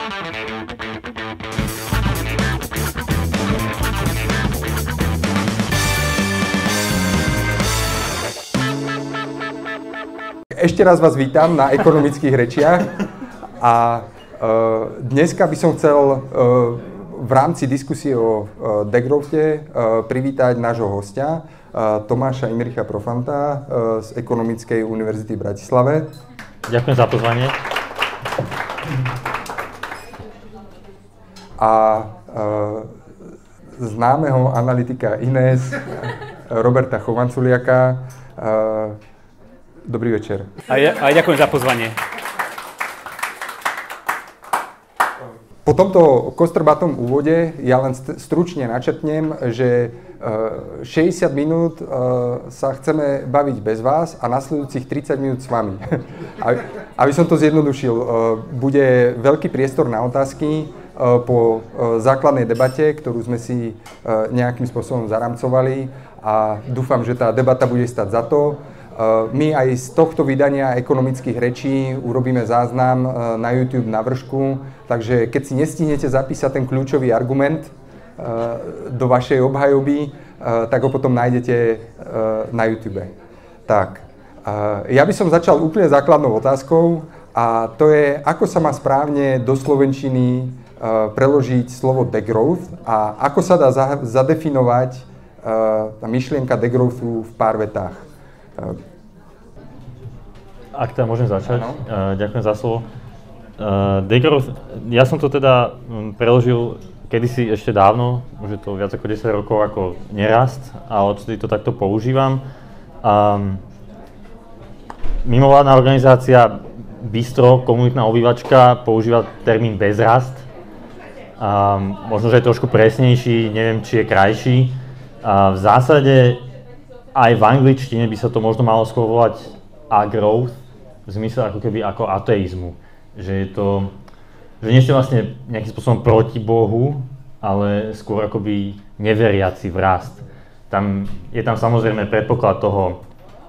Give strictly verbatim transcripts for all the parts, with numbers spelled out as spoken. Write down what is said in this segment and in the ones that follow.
Ešte raz vás vítam na ekonomických rečiach a uh, dneska by som chcel uh, v rámci diskusie o uh, degrowthe uh, privítať nášho hostia, uh, Tomáša Imricha Profanta uh, z Ekonomickej univerzity v Bratislave. Ďakujem za pozvanie. A uh, známeho analytika Ines Roberta Chovanculiaka. Uh, Dobrý večer. A ja, a ďakujem za pozvanie. Po tomto kostrbatom úvode ja len stručne načrtnem, že šesťdesiat minút sa chceme baviť bez vás a nasledujúcich tridsať minút s vami. Aby som to zjednodušil, bude veľký priestor na otázky po základnej debate, ktorú sme si nejakým spôsobom zaramcovali a dúfam, že tá debata bude stať za to. My aj z tohto vydania ekonomických rečí urobíme záznam na YouTube na vršku, takže keď si nestihnete zapísať ten kľúčový argument do vašej obhajoby, tak ho potom nájdete na YouTube. Tak, ja by som začal úplne základnou otázkou a to je, ako sa má správne do slovenčiny preložiť slovo degrowth a ako sa dá zadefinovať tá myšlienka degrowthu v pár vetách. Ak teda môžem začať, uh, ďakujem za slovo. Uh, degrowth, ja som to teda um, preložil kedysi ešte dávno, už je to viac ako desať rokov ako nerast a odtedy to takto používam. Um, mimovládna organizácia Bistro, komunitná obývačka, používa termín bezrast. Um, možno, že je trošku presnejší, neviem, či je krajší. Uh, v zásade aj v angličtine by sa to možno malo skôr volať agrowth, v zmysle ako keby ako ateizmu. Že je to, že nie ste vlastne nejakým spôsobom proti Bohu, ale skôr akoby neveriaci v rast. Tam, je tam samozrejme predpoklad toho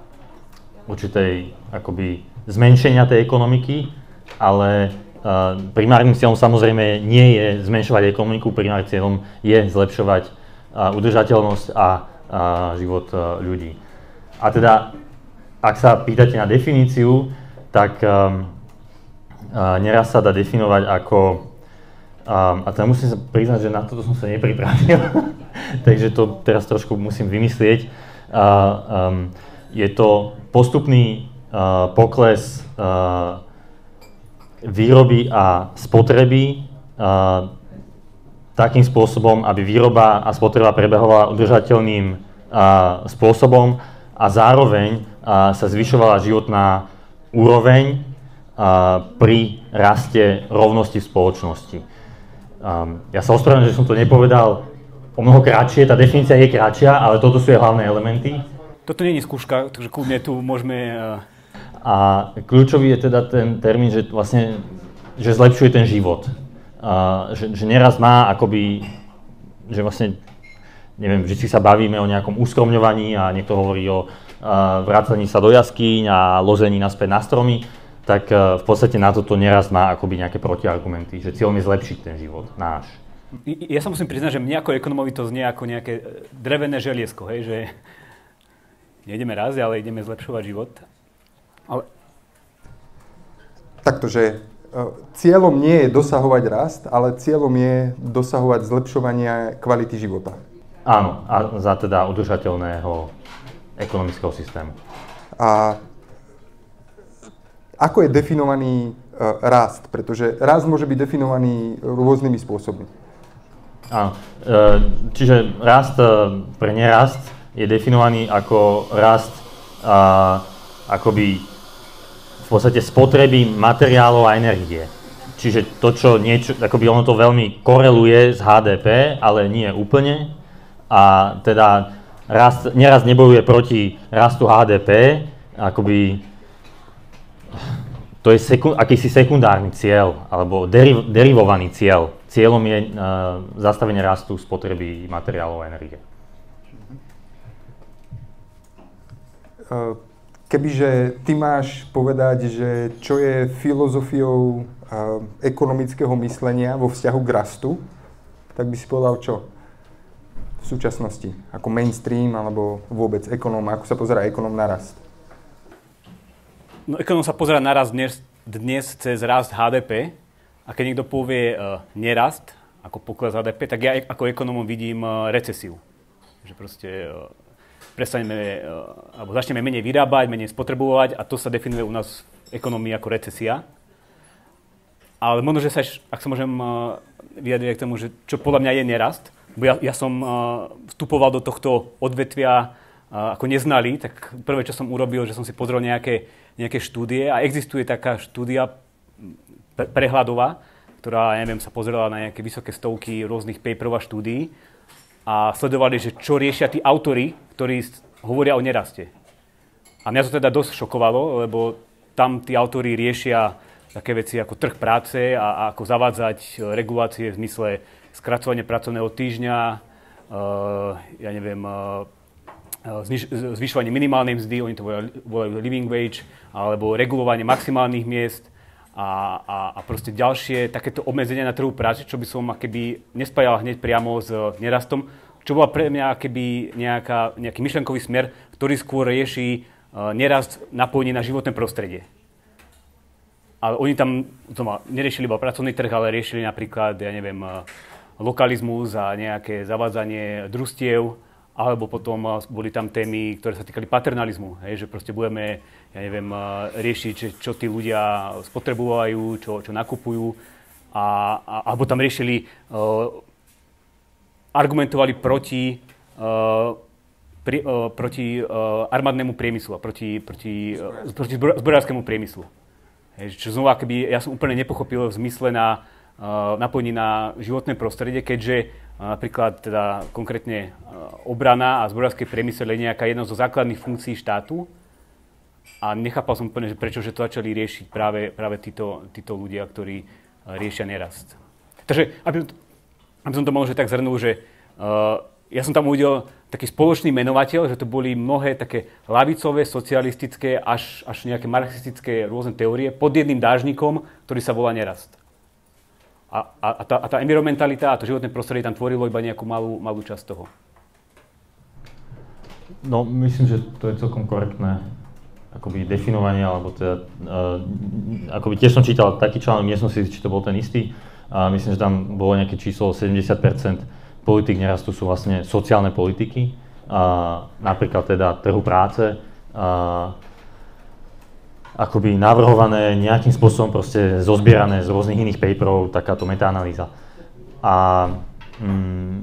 určitej akoby zmenšenia tej ekonomiky, ale uh, primárnym cieľom samozrejme nie je zmenšovať ekonomiku, primárnym cieľom je zlepšovať uh, udržateľnosť a a život ľudí. A teda, ak sa pýtate na definíciu, tak um, uh, neraz sa dá definovať ako, um, a teda musím sa priznať, že na toto som sa nepripravil, takže to teraz trošku musím vymyslieť. Uh, um, je to postupný uh, pokles uh, výroby a spotreby uh, takým spôsobom, aby výroba a spotreba prebehovala udržateľným a, spôsobom a zároveň a, sa zvyšovala životná úroveň a, pri raste rovnosti v spoločnosti. A, ja sa ospravedlňujem, že som to nepovedal o mnoho kratšie, tá definícia je kratšia, ale toto sú jej hlavné elementy. Toto nie je skúška, takže kľudne tu môžeme... A kľúčový je teda ten termín, že vlastne že zlepšuje ten život. Uh, že, že neraz má akoby, že vlastne, neviem, vždy sa bavíme o nejakom uskromňovaní a niekto hovorí o uh, vracaní sa do jaskýň a lození naspäť na stromy, tak uh, v podstate na toto neraz má akoby nejaké protiargumenty, že cieľom je zlepšiť ten život náš. Ja sa musím priznať, že mne ako ekonomovi to znie ako nejaké drevené želiesko, hej, že nejdeme raz, ale ideme zlepšovať život. Ale... Takto, že cieľom nie je dosahovať rast, ale cieľom je dosahovať zlepšovania kvality života. Áno, a za teda udržateľného ekonomického systému. A ako je definovaný uh, rast? Pretože rast môže byť definovaný rôznymi spôsobmi. Áno, čiže rast pre nerast je definovaný ako rast uh, akoby v podstate spotreby materiálov a energie. Čiže to, čo niečo, akoby ono to veľmi koreluje s há dé pé, ale nie úplne. A teda rast, neraz nebojuje proti rastu há dé pé, akoby to je sekund, akýsi sekundárny cieľ, alebo deriv, derivovaný cieľ. Cieľom je uh, zastavenie rastu spotreby materiálov a energie. Uh. Kebyže ty máš povedať, že čo je filozofiou ekonomického myslenia vo vzťahu k rastu, tak by si povedal čo? V súčasnosti, ako mainstream, alebo vôbec ekonóm, ako sa pozerá ekonóm na rast? No, ekonóm sa pozerá na rast dnes, dnes cez rast há dé pé a keď niekto povie uh, nerast, ako pokles há dé pé, tak ja ako ekonóm vidím uh, recesiu. Že proste uh, prestaneme, uh, alebo začneme menej vyrábať, menej spotrebovať a to sa definuje u nás v ekonomii ako recesia. Ale možno, že sa, ak sa môžem uh, vyjadriť k tomu, že čo podľa mňa je nerast, Ja, ja som uh, vstupoval do tohto odvetvia uh, ako neznalý, tak prvé, čo som urobil, že som si pozrel nejaké, nejaké štúdie a existuje taká štúdia pre, prehľadová, ktorá, ja neviem, sa pozrela na nejaké vysoké stovky rôznych paperov a štúdií a sledovali, že čo riešia tí autori, ktorí hovoria o neraste. A mňa to teda dosť šokovalo, lebo tam tí autori riešia také veci ako trh práce a, a ako zavádzať regulácie v zmysle skracovanie pracovného týždňa, uh, ja neviem, uh, zniž, zvyšovanie minimálnej mzdy, oni to volajú living wage, alebo regulovanie maximálnych miest a, a, a proste ďalšie takéto obmedzenia na trhu práce, čo by som akoby nespájal hneď priamo s nerastom, čo bola pre mňa akoby nejaká, nejaký myšlenkový smer, ktorý skôr rieši uh, nerast napojení na životné prostredie. Ale oni tam to ma, neriešili iba pracovný trh, ale riešili napríklad, ja neviem, uh, lokalizmus a nejaké zavádzanie družstiev, alebo potom boli tam témy, ktoré sa týkali paternalizmu, hej, že proste budeme, ja neviem, riešiť, že čo tí ľudia spotrebujú, čo, čo nakupujú, a, a, alebo tam riešili, uh, argumentovali proti, uh, pri, uh, proti uh, armádnemu priemyslu a proti, proti, uh, proti zbrojárskému priemyslu. Hej, čo znova, keby, ja som úplne nepochopil v zmysle na napojení na životné prostredie, keďže napríklad teda konkrétne obrana a zbrojárske priemysel je nejaká jedna zo základných funkcií štátu a nechápal som úplne, že prečo že to začali riešiť práve, práve títo, títo ľudia, ktorí riešia nerast. Takže, aby, aby som to možno tak zhrnul, že uh, ja som tam uvidel taký spoločný menovateľ, že to boli mnohé také ľavicové, socialistické, až, až nejaké marxistické rôzne teórie pod jedným dážnikom, ktorý sa volá nerast. A, a, tá, a tá environmentalita a to životné prostredie tam tvorilo iba nejakú malú, malú časť toho. No, myslím, že to je celkom korektné akoby definovanie, alebo teda, uh, akoby tiež som čítal taký článok, nie som si, či to bol ten istý, a myslím, že tam bolo nejaké číslo sedemdesiat percent politik nerastu sú vlastne sociálne politiky, a napríklad teda trhu práce, a akoby navrhované nejakým spôsobom proste zozbierané z rôznych iných paperov, takáto metaanalýza. A mm,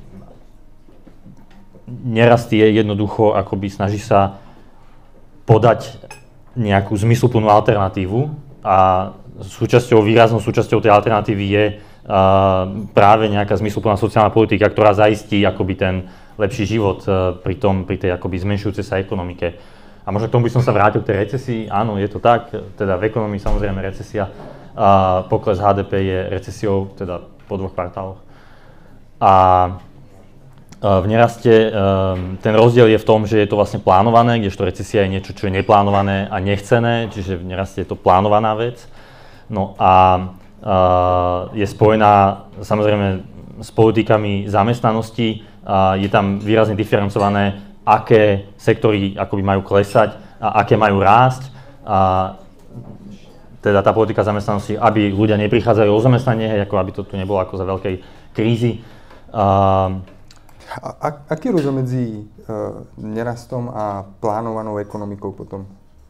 nerast je jednoducho, akoby snaží sa podať nejakú zmysluplnú alternatívu a súčasťou, výraznou súčasťou tej alternatívy je uh, práve nejaká zmysluplná sociálna politika, ktorá zaistí akoby ten lepší život uh, pri, tom, pri tej akoby zmenšujúcej sa ekonomike. A možno k tomu by som sa vrátil k tej recesii. Áno, je to tak, teda v ekonomii samozrejme recesia, a pokles há dé pé je recesiou, teda po dvoch kvartáloch. A v neraste ten rozdiel je v tom, že je to vlastne plánované, kdežto recesia je niečo, čo je neplánované a nechcené, čiže v neraste je to plánovaná vec. No a je spojená samozrejme s politikami zamestnanosti, je tam výrazne diferencované, aké sektory akoby majú klesať a aké majú rásť. A teda tá politika zamestnanosti, aby ľudia neprichádzali o zamestnanie, ako aby to tu nebolo ako za veľkej krízy. A, a aký je rozdiel medzi uh, nerastom a plánovanou ekonomikou potom?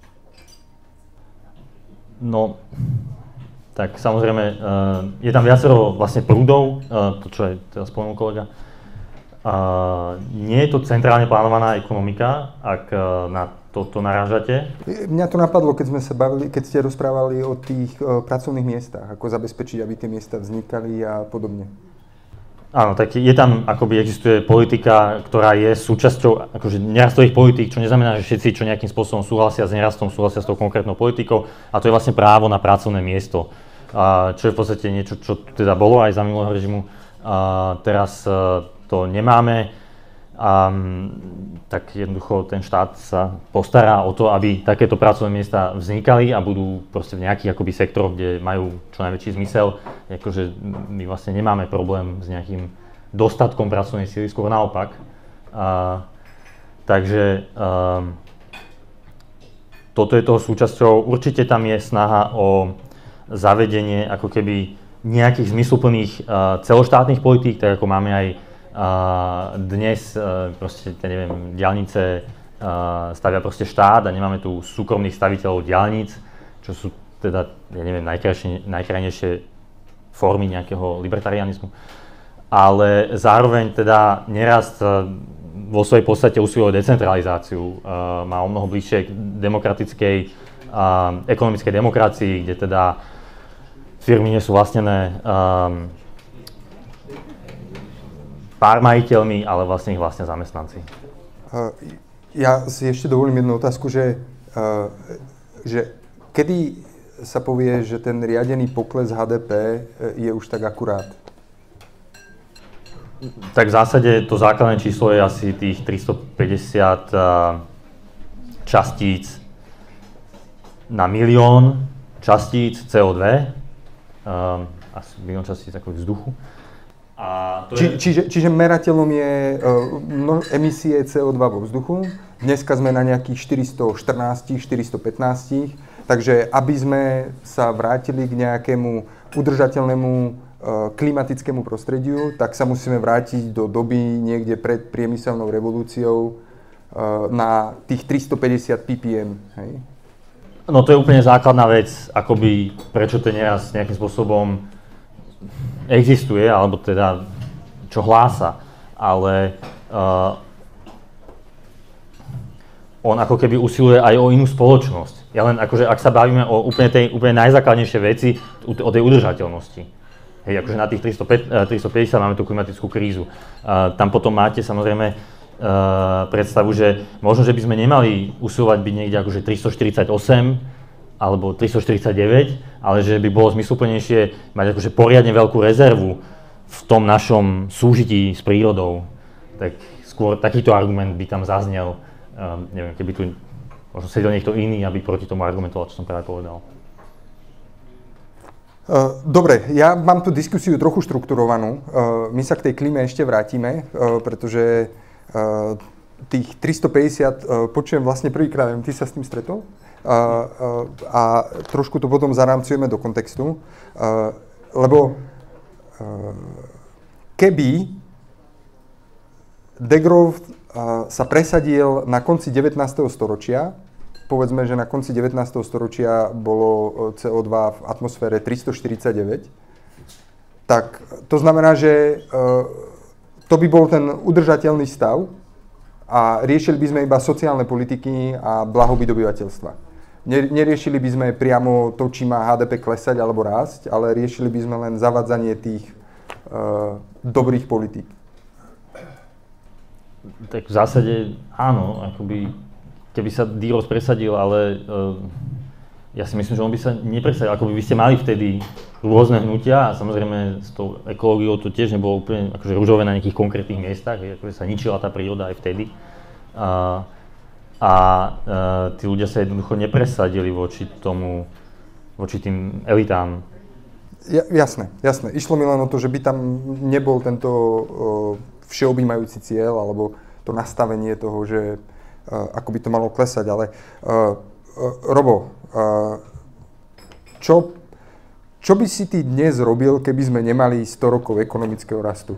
No, tak samozrejme, uh, je tam viacero vlastne prúdov, uh, to čo je teraz spomenul kolega. Uh, nie je to centrálne plánovaná ekonomika, ak uh, na toto narážate? Mňa to napadlo, keď sme sa bavili, keď ste rozprávali o tých uh, pracovných miestach, ako zabezpečiť, aby tie miesta vznikali a podobne. Áno, tak je tam, akoby existuje politika, ktorá je súčasťou akože nerastových politík, čo neznamená, že všetci, čo nejakým spôsobom súhlasia s nerastom, súhlasia s tou konkrétnou politikou, a to je vlastne právo na pracovné miesto, uh, čo je v podstate niečo, čo teda bolo aj za minulého režimu, a uh, teraz uh, to nemáme a tak jednoducho ten štát sa postará o to, aby takéto pracovné miesta vznikali a budú proste v nejakých akoby sektoroch, kde majú čo najväčší zmysel. Akože my vlastne nemáme problém s nejakým dostatkom pracovnej síly, skôr naopak. A, takže a, toto je toho súčasťou. Určite tam je snaha o zavedenie ako keby nejakých zmysluplných uh, celoštátnych politík, tak ako máme aj uh, dnes, uh, proste, ja neviem, diaľnice uh, stavia proste štát a nemáme tu súkromných staviteľov diaľnic, čo sú teda, ja neviem, najkrajnejšie formy nejakého libertarianizmu. Ale zároveň teda nerast uh, vo svojej podstate usiluje o decentralizáciu, uh, má o mnoho bližšie k demokratickej, uh, ekonomickej demokracii, kde teda firmy nie sú vlastnené um, pár majiteľmi, ale vlastne ich vlastne zamestnanci. Uh, ja si ešte dovolím jednu otázku, že, uh, že kedy sa povie, že ten riadený pokles há dé pé je už tak akurát? Tak v zásade to základné číslo je asi tých tristopäťdesiat uh, častíc na milión častíc cé ó dva, um, asi milión častíc ako vzduchu. A to Či, je... čiže, čiže merateľom je uh, no, emisie cé ó dva vo vzduchu. Dneska sme na nejakých štyristoštrnásť, štyristopätnásť, takže aby sme sa vrátili k nejakému udržateľnému klimatickému prostrediu, tak sa musíme vrátiť do doby niekde pred priemyselnou revolúciou na tých tristopäťdesiat ppm. Hej? No to je úplne základná vec, akoby prečo ten nerast nejakým spôsobom existuje, alebo teda čo hlása, ale uh, on ako keby usiluje aj o inú spoločnosť. Ja len akože, ak sa bavíme o úplne tej úplne najzákladnejšej veci, o tej udržateľnosti. Hej, akože na tých tristopäťdesiat máme tú klimatickú krízu. Uh, tam potom máte samozrejme uh, predstavu, že možno, že by sme nemali usilovať byť niekde akože tristoštyridsaťosem alebo tristoštyridsaťdeväť, ale že by bolo zmysluplnejšie mať akože poriadne veľkú rezervu v tom našom súžití s prírodou. Tak skôr takýto argument by tam zaznel. Uh, neviem, keby tu možno sedel niekto iný, aby proti tomu argumentoval, čo som práve povedal. Dobre, ja mám tú diskusiu trochu štrukturovanú. My sa k tej klíme ešte vrátime, pretože tých tristopäťdesiat počujem vlastne prvýkrát, ty sa s tým stretol? A trošku to potom zarámcujeme do kontextu, lebo keby de Grauw sa presadil na konci devätnásteho storočia, povedzme, že na konci devätnásteho storočia bolo cé ó dva v atmosfére tristoštyridsaťdeväť, tak to znamená, že to by bol ten udržateľný stav a riešili by sme iba sociálne politiky a blahobyt obyvateľstva. Neriešili by sme priamo to, či má há dé pé klesať alebo rásť, ale riešili by sme len zavádzanie tých uh, dobrých politík. Tak v zásade áno, akoby keby sa Dýros presadil, ale uh, ja si myslím, že on by sa nepresadil, ako by by ste mali vtedy rôzne hnutia a samozrejme s tou ekológiou to tiež nebolo úplne akože ružové na nejakých konkrétnych miestach, akože sa ničila tá príroda aj vtedy. Uh, a uh, tí ľudia sa jednoducho nepresadili voči tomu, voči tým elitám. Ja, jasné, jasné. Išlo mi len o to, že by tam nebol tento uh, všeobjímajúci cieľ, alebo to nastavenie toho, že Uh, ako by to malo klesať, ale uh, uh, Robo, uh, čo, čo by si ty dnes robil, keby sme nemali sto rokov ekonomického rastu?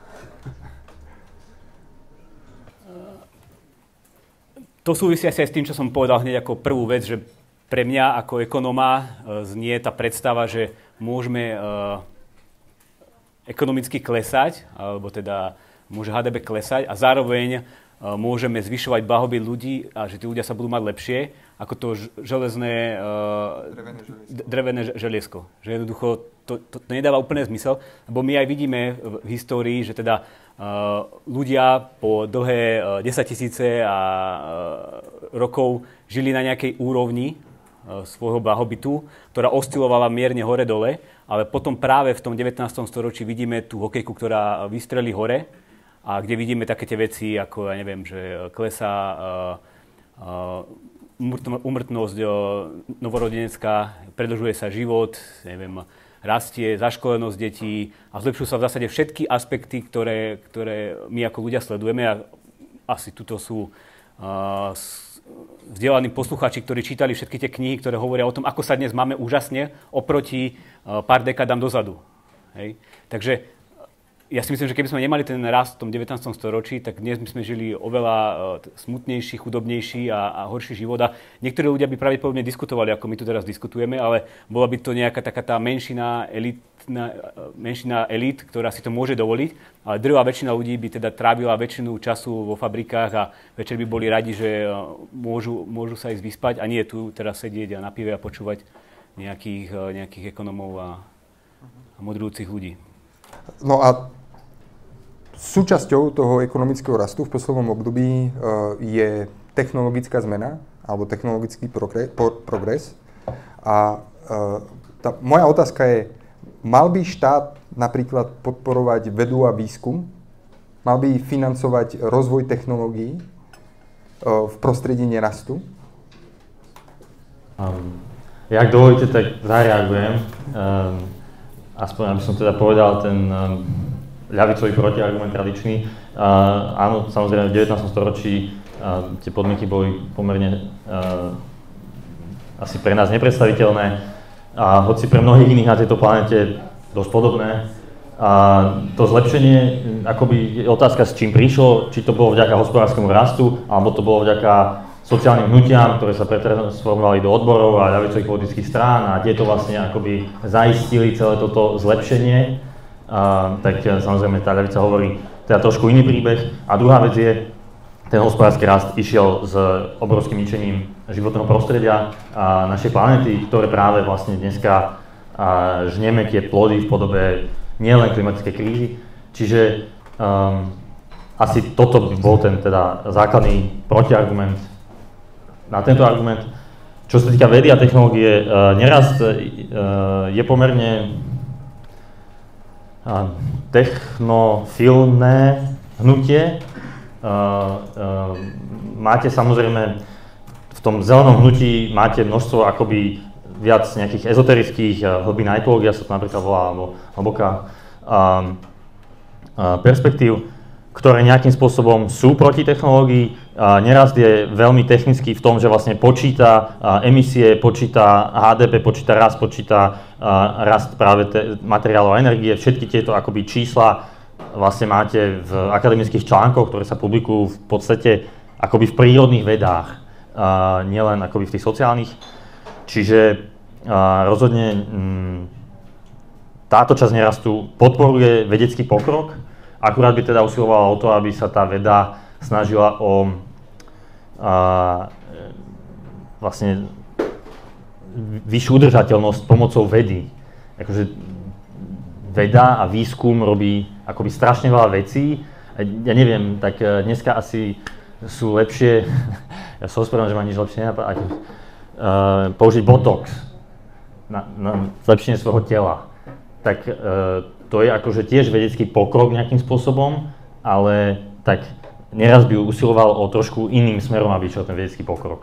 To súvisí asi aj s tým, čo som povedal hneď ako prvú vec, že pre mňa ako ekonóma znie tá predstava, že môžeme uh, ekonomicky klesať, alebo teda môže há dé pé klesať a zároveň môžeme zvyšovať blahobyt ľudí a že tí ľudia sa budú mať lepšie, ako to železné, uh, drevené, želiesko. drevené želiesko. Že jednoducho to, to, to nedáva úplne zmysel, lebo my aj vidíme v histórii, že teda uh, ľudia po dlhé uh, desaťtisíce a uh, rokov žili na nejakej úrovni uh, svojho blahobytu, ktorá oscilovala mierne hore-dole, ale potom práve v tom devätnástom storočí vidíme tú hokejku, ktorá vystrelí hore. a kde vidíme také tie veci, ako ja neviem, že klesá uh, uh, úmrtnosť uh, novorodenecká, predĺžuje sa život, neviem, rastie zaškolenosť detí a zlepšujú sa v zásade všetky aspekty, ktoré, ktoré my ako ľudia sledujeme a asi tuto sú uh, vzdelaní poslucháči, ktorí čítali všetky tie knihy, ktoré hovoria o tom, ako sa dnes máme úžasne oproti uh, pár dekádám dozadu. Hej? Takže ja si myslím, že keby sme nemali ten rast v tom devätnástom storočí, tak dnes by sme žili oveľa smutnejší, chudobnejší a, a horší život. A niektorí ľudia by pravdepodobne diskutovali, ako my tu teraz diskutujeme, ale bola by to nejaká taká tá menšina elitná, menšina elít, ktorá si to môže dovoliť. Ale drvá väčšina ľudí by teda trávila väčšinu času vo fabrikách a večer by boli radi, že môžu, môžu sa ísť vyspať a nie tu teraz sedieť a na pive a počúvať nejakých, nejakých ekonomov a, a modrujúcich ľudí. No a súčasťou toho ekonomického rastu v poslednom období uh, je technologická zmena alebo technologický progres. progres. A uh, tá, moja otázka je, mal by štát napríklad podporovať vedu a výskum? Mal by financovať rozvoj technológií uh, v prostredí nerastu? Um, ja, ak dovolíte, tak zareagujem. Um, aspoň, aby som teda povedal ten um, ľavicový protiargument tradičný. Uh, áno, samozrejme v devätnástom storočí uh, tie podmienky boli pomerne uh, asi pre nás nepredstaviteľné a hoci pre mnohých iných na tejto planete dosť podobné. A to zlepšenie, akoby je otázka, s čím prišlo, či to bolo vďaka hospodárskemu rastu, alebo to bolo vďaka sociálnym hnutiam, ktoré sa pretransformovali do odborov a ľavicových politických strán a tieto vlastne akoby zaistili celé toto zlepšenie. Uh, tak samozrejme tá ľavica hovorí teda trošku iný príbeh. A druhá vec je, ten hospodársky rast išiel s obrovským ničením životného prostredia a našej planéty, ktoré práve vlastne dneska uh, žneme tie plody v podobe nielen klimatickej krízy. Čiže um, asi toto by bol ten teda základný protiargument na tento argument. Čo sa týka vedy a technológie, uh, nerast uh, je pomerne technofilné hnutie. Uh, uh, máte samozrejme v tom zelenom hnutí máte množstvo akoby viac nejakých ezoterických uh, hlbín etológia sa to napríklad volá, alebo hlboká uh, uh, perspektív, ktoré nejakým spôsobom sú proti technológii. Uh, nerast je veľmi technický v tom, že vlastne počíta uh, emisie, počíta há dé pé, počíta rast, počíta uh, rast práve te- materiálov a energie. Všetky tieto akoby čísla vlastne máte v akademických článkoch, ktoré sa publikujú v podstate akoby v prírodných vedách, uh, nielen akoby v tých sociálnych. Čiže uh, rozhodne mm, táto časť nerastu podporuje vedecký pokrok. Akurát by teda usilovala o to, aby sa tá veda snažila o a, vlastne vyššiu udržateľnosť pomocou vedy. Akože veda a výskum robí akoby strašne veľa vecí. Ja neviem, tak dneska asi sú lepšie, ja som ospravedlňujem, že ma nič lepšie nenapadá, uh, použiť botox na, na zlepšenie svojho tela. Tak uh, to je akože tiež vedecký pokrok nejakým spôsobom, ale tak neraz by usiloval o trošku iným smerom, aby išiel ten vedecký pokrok.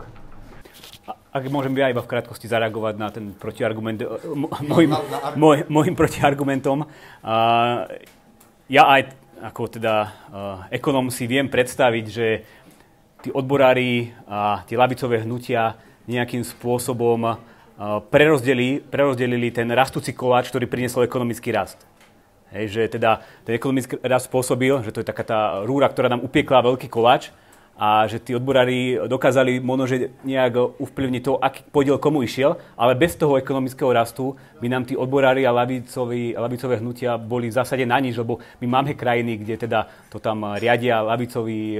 Ak môžem ja iba v krátkosti zareagovať na ten protiargument, môjim, môj, môjim protiargumentom. Uh, ja aj ako teda uh, ekonóm si viem predstaviť, že tí odborári a tie ľavicové hnutia nejakým spôsobom uh, prerozdelili, prerozdelili ten rastúci koláč, ktorý priniesol ekonomický rast. Hej, že teda ten ekonomický rast spôsobil, že to je taká tá rúra, ktorá nám upiekla veľký koláč a že tí odborári dokázali možno, že nejak ovplyvniť to, aký podiel komu išiel, ale bez toho ekonomického rastu by nám tí odborári a ľavicové, ľavicové hnutia boli v zásade na nič, lebo my máme krajiny, kde teda to tam riadia ľavicové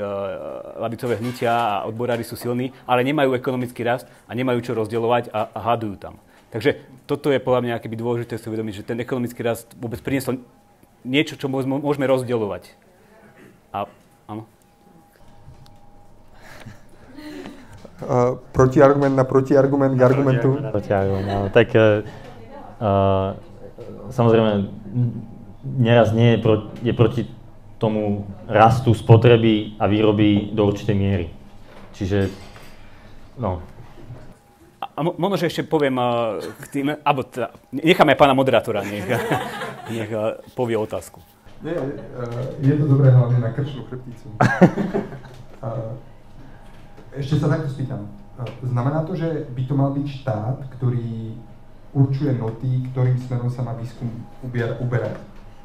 hnutia a odborári sú silní, ale nemajú ekonomický rast a nemajú čo rozdeľovať a, a hádujú tam. Takže toto je podľa mňa keby dôležité si uvedomiť, že ten ekonomický rast vôbec priniesol niečo, čo môžeme rozdeľovať. A áno. Uh, protiargument na protiargument k argumentu. Protiargument, áno. Tak uh, uh, samozrejme, neraz nie je, pro, je proti tomu rastu spotreby a výroby do určitej miery. Čiže, no. A možno, že ešte poviem uh, k tým, alebo teda, necháme pána moderátora, nech, nech uh, povie otázku. Nie, uh, je to dobré hlavne na krčnú chrbticu. uh, ešte sa takto spýtam. Uh, znamená to, že by to mal byť štát, ktorý určuje noty, ktorým smerom sa má výskum uberať?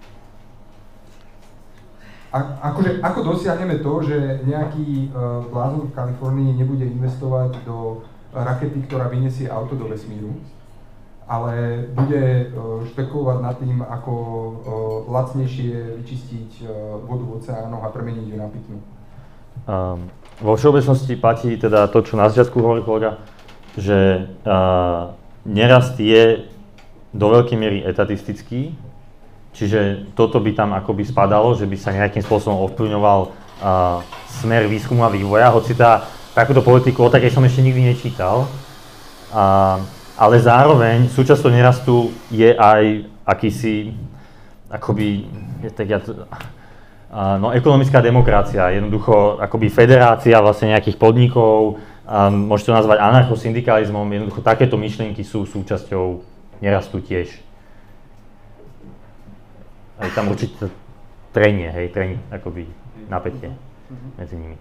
A, akože, ako dosiahneme to, že nejaký uh, blázon v Kalifornii nebude investovať do rakety, ktorá vyniesie auto do vesmíru, ale bude uh, špekulovať nad tým, ako uh, lacnejšie vyčistiť uh, vodu v oceánoch a premeniť ju na pitnú? Um, vo všeobecnosti platí teda to, čo na začiatku hovorí kolega, že uh, nerast je do veľkej miery etatistický, čiže toto by tam akoby spadalo, že by sa nejakým spôsobom ovplyvňoval uh, smer výskumu a vývoja, hoci tá takúto politiku, o takej som ešte nikdy nečítal, uh, ale zároveň súčasťou nerastu je aj akýsi, akoby, tak ja, uh, no, ekonomická demokracia, jednoducho akoby federácia vlastne nejakých podnikov, um, môžete to nazvať anarchosyndikalizmom, jednoducho takéto myšlienky sú súčasťou nerastu tiež. Aj tam určite trenie, hej, trenie, akoby napätie medzi nimi.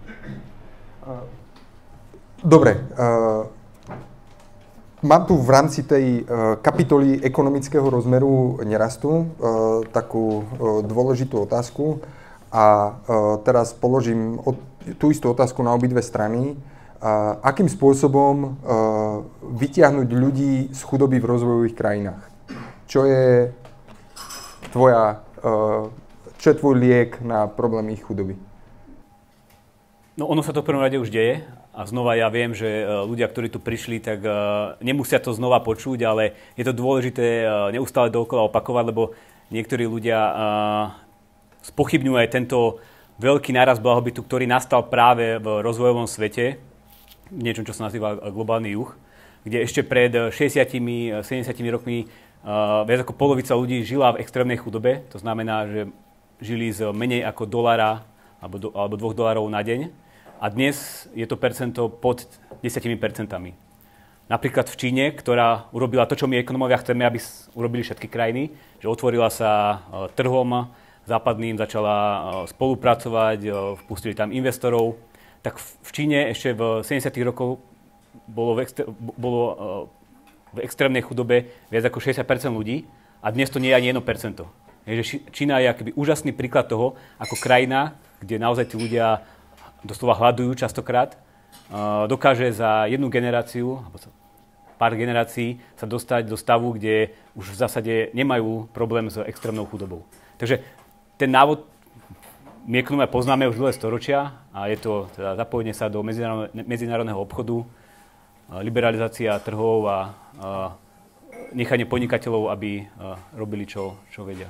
Dobre, uh, mám tu v rámci tej uh, kapitoly ekonomického rozmeru nerastu uh, takú uh, dôležitú otázku a uh, teraz položím od, tú istú otázku na obidve strany. Uh, akým spôsobom uh, vytiahnuť ľudí z chudoby v rozvojových krajinách? Čo je tvoja, uh, čo je tvoj liek na problém ich chudoby? No ono sa to v prvom rade už deje a znova ja viem, že ľudia, ktorí tu prišli, tak uh, nemusia to znova počuť, ale je to dôležité uh, neustále dookola opakovať, lebo niektorí ľudia uh, spochybňujú aj tento veľký nárast blahobytu, ktorý nastal práve v rozvojovom svete, niečom, čo sa nazýva globálny juh, kde ešte pred šesťdesiatimi sedemdesiatimi rokmi uh, viac ako polovica ľudí žila v extrémnej chudobe. To znamená, že žili z menej ako dolára alebo, do, alebo dvoch dolárov na deň. A dnes je to percento pod desať percent. Napríklad v Číne, ktorá urobila to, čo my ekonomovia chceme, aby urobili všetky krajiny, že otvorila sa uh, trhom západným, začala uh, spolupracovať, uh, vpustili tam investorov, tak v Číne ešte v sedemdesiatych rokoch bolo, v, extré, bolo uh, v extrémnej chudobe viac ako šesťdesiat percent ľudí a dnes to nie je ani jedno percento. Takže Čína je akoby úžasný príklad toho, ako krajina, kde naozaj tí ľudia doslova hľadujú častokrát, uh, dokáže za jednu generáciu, alebo pár generácií sa dostať do stavu, kde už v zásade nemajú problém s extrémnou chudobou. Takže ten návod my ekonomia poznáme už dlhé storočia a je to teda zapojenie sa do medzinárodného obchodu, liberalizácia trhov a nechanie podnikateľov, aby robili, čo, čo vedia.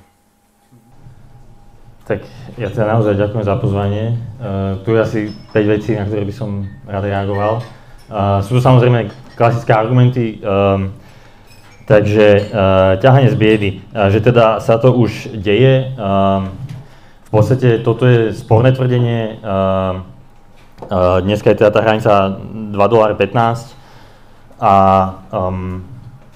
Tak ja teda naozaj ďakujem za pozvanie. Uh, tu je asi päť vecí, na ktoré by som rád reagoval. Uh, sú to samozrejme klasické argumenty, um, takže uh, ťahanie z biedy, uh, že teda sa to už deje. Um, v podstate toto je sporné tvrdenie. Uh, uh, dneska je teda tá hranica dva doláre pätnásť a um,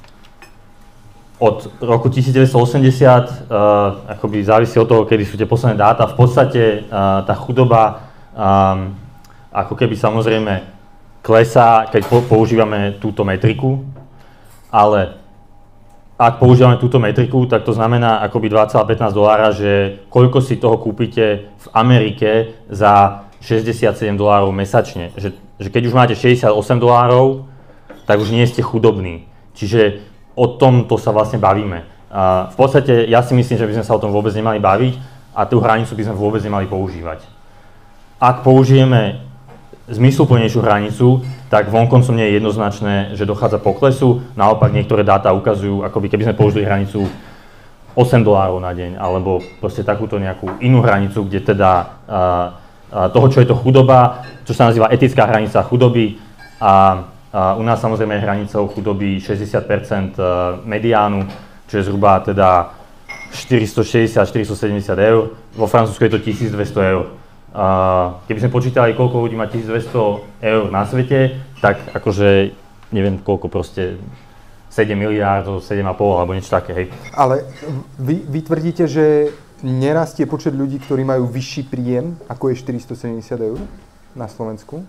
od roku devätnásťstoosemdesiat, uh, akoby závisí od toho, kedy sú tie posledné dáta, v podstate uh, tá chudoba um, ako keby samozrejme klesá, keď po- používame túto metriku, ale ak používame túto metriku, tak to znamená akoby dva celé pätnásť dolára, že koľko si toho kúpite v Amerike za šesťdesiatsedem dolárov mesačne. Že, že keď už máte šesťdesiatosem dolárov, tak už nie ste chudobní. Čiže o tomto sa vlastne bavíme. A v podstate ja si myslím, že by sme sa o tom vôbec nemali baviť a tú hranicu by sme vôbec nemali používať. Ak použijeme zmysluplnejšiu hranicu, tak vonkoncom nie je jednoznačné, že dochádza poklesu. Naopak niektoré dáta ukazujú, akoby keby sme použili hranicu osem dolárov na deň, alebo proste takúto nejakú inú hranicu, kde teda a, a toho, čo je to chudoba, čo sa nazýva etická hranica chudoby a Uh, u nás samozrejme je hranicou chudoby šesťdesiat percent mediánu, čo je zhruba teda štyristošesťdesiat až štyristosedemdesiat eur, vo Francúzsku je to tisícdvesto eur. Uh, keby sme počítali, koľko ľudí má tisícdvesto eur na svete, tak akože neviem koľko proste, sedem miliárd, sedem a pol alebo niečo také, hej. Ale vy, vy tvrdíte, že nerastie počet ľudí, ktorí majú vyšší príjem, ako je štyristosedemdesiat eur na Slovensku?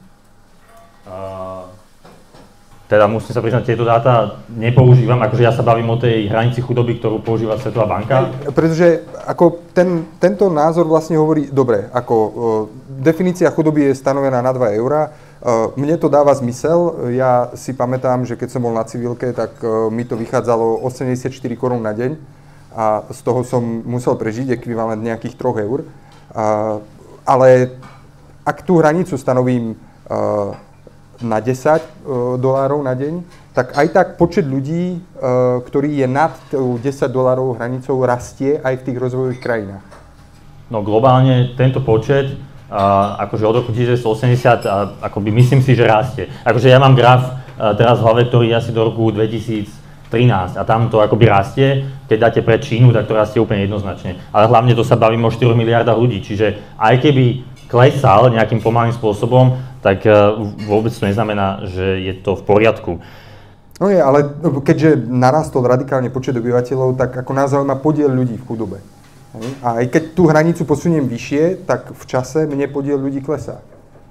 Uh, teda musím sa priznať, tieto dáta nepoužívam, akože ja sa bavím o tej hranici chudoby, ktorú používa Svetová banka. Pretože ako ten, tento názor vlastne hovorí, dobre, ako uh, definícia chudoby je stanovená na dva eurá, uh, mne to dáva zmysel, ja si pamätám, že keď som bol na civilke, tak uh, mi to vychádzalo osemdesiatštyri korún na deň a z toho som musel prežiť ekvivalent nejakých troch eur. Uh, ale ak tú hranicu stanovím uh, na desať dolárov na deň, tak aj tak počet ľudí, ktorý je nad desať dolárov hranicou, rastie aj v tých rozvojových krajinách. No globálne tento počet, akože od roku devätnásťstoosemdesiat, akoby myslím si, že rastie. Akože ja mám graf teraz v hlave, ktorý je asi do roku dvetisíctrinásť a tam to akoby rastie. Keď dáte pre Čínu, tak to rastie úplne jednoznačne. Ale hlavne to sa bavíme o štyroch miliardách ľudí, čiže aj keby klesal nejakým pomalým spôsobom, tak vôbec to neznamená, že je to v poriadku. No je, ale keďže narastol radikálne počet obyvateľov, tak ako nás zaujíma podiel ľudí v chudobe. A aj keď tú hranicu posuniem vyššie, tak v čase mne podiel ľudí klesá.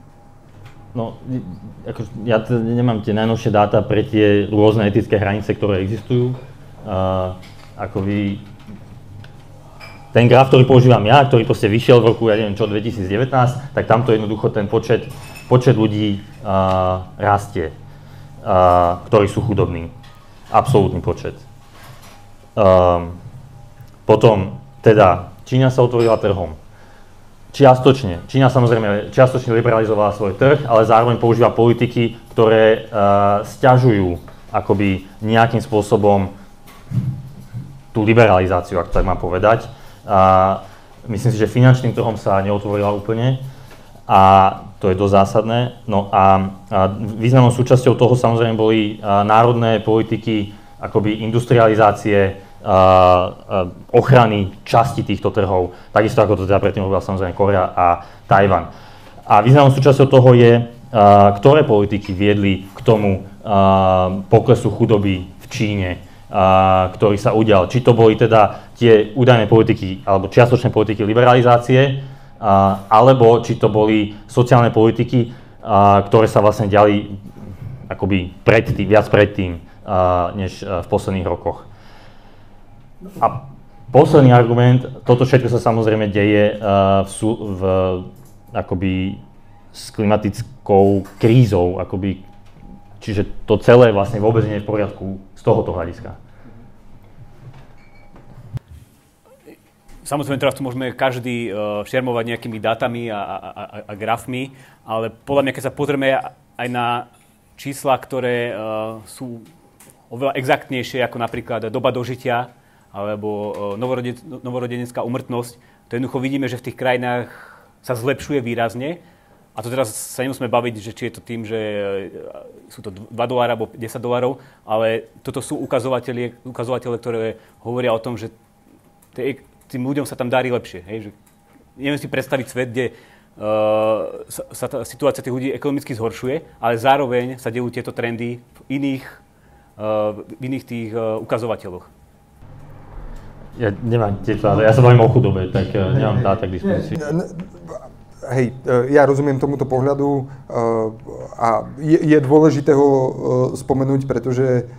No, ako, ja t- nemám tie najnovšie dáta pre tie rôzne etické hranice, ktoré existujú. Uh, ako vy... Ten graf, ktorý používam ja, ktorý proste vyšiel v roku, ja neviem čo, dvetisícdevätnásť, tak tamto jednoducho ten počet, počet ľudí uh, rastie, uh, ktorí sú chudobní. Absolútny počet. Um, potom, teda, Čína sa otvorila trhom. Čiastočne. Čína samozrejme čiastočne liberalizovala svoj trh, ale zároveň používa politiky, ktoré uh, sťažujú akoby nejakým spôsobom tú liberalizáciu, ak to tak mám povedať. A myslím si, že finančným trhom sa neotvorila úplne a to je dosť zásadné. No a, a významnou súčasťou toho samozrejme boli a, národné politiky akoby industrializácie, a, a, ochrany časti týchto trhov, takisto ako to teda predtým robila samozrejme Kórea a Tajvan. A významnou súčasťou toho je, a, ktoré politiky viedli k tomu a, poklesu chudoby v Číne, A, ktorý sa udial. Či to boli teda tie údajné politiky, alebo čiastočné politiky liberalizácie, a, alebo či to boli sociálne politiky, a, ktoré sa vlastne diali akoby predtým, viac predtým, a, než a, v posledných rokoch. A posledný argument, toto všetko sa samozrejme deje a, v, v, akoby s klimatickou krízou, akoby, čiže to celé vlastne vôbec nie je v poriadku z tohoto hľadiska. Samozrejme, teraz tu môžeme každý uh, šermovať nejakými dátami a, a, a, a grafmi, ale podľa mňa, keď sa pozrieme aj na čísla, ktoré uh, sú oveľa exaktnejšie, ako napríklad doba dožitia alebo uh, novorode, novorodenecká úmrtnosť, to jednoducho vidíme, že v tých krajinách sa zlepšuje výrazne. A to teraz sa nemusíme baviť, že či je to tým, že sú to dva doláre alebo desať dolárov, ale toto sú ukazovatele, ukazovatele, ktoré hovoria o tom, že tie, tým ľuďom sa tam darí lepšie. Hej? Že neviem si predstaviť svet, kde uh, sa, sa tá situácia tých ľudí ekonomicky zhoršuje, ale zároveň sa dejú tieto trendy v iných, uh, v iných tých uh, ukazovateľoch. Ja nemám tieto, ja sa bavím o chudobe, tak uh, nemám dáta k dispozícii. Hej, ja rozumiem tomuto pohľadu a je, je dôležité ho spomenúť, pretože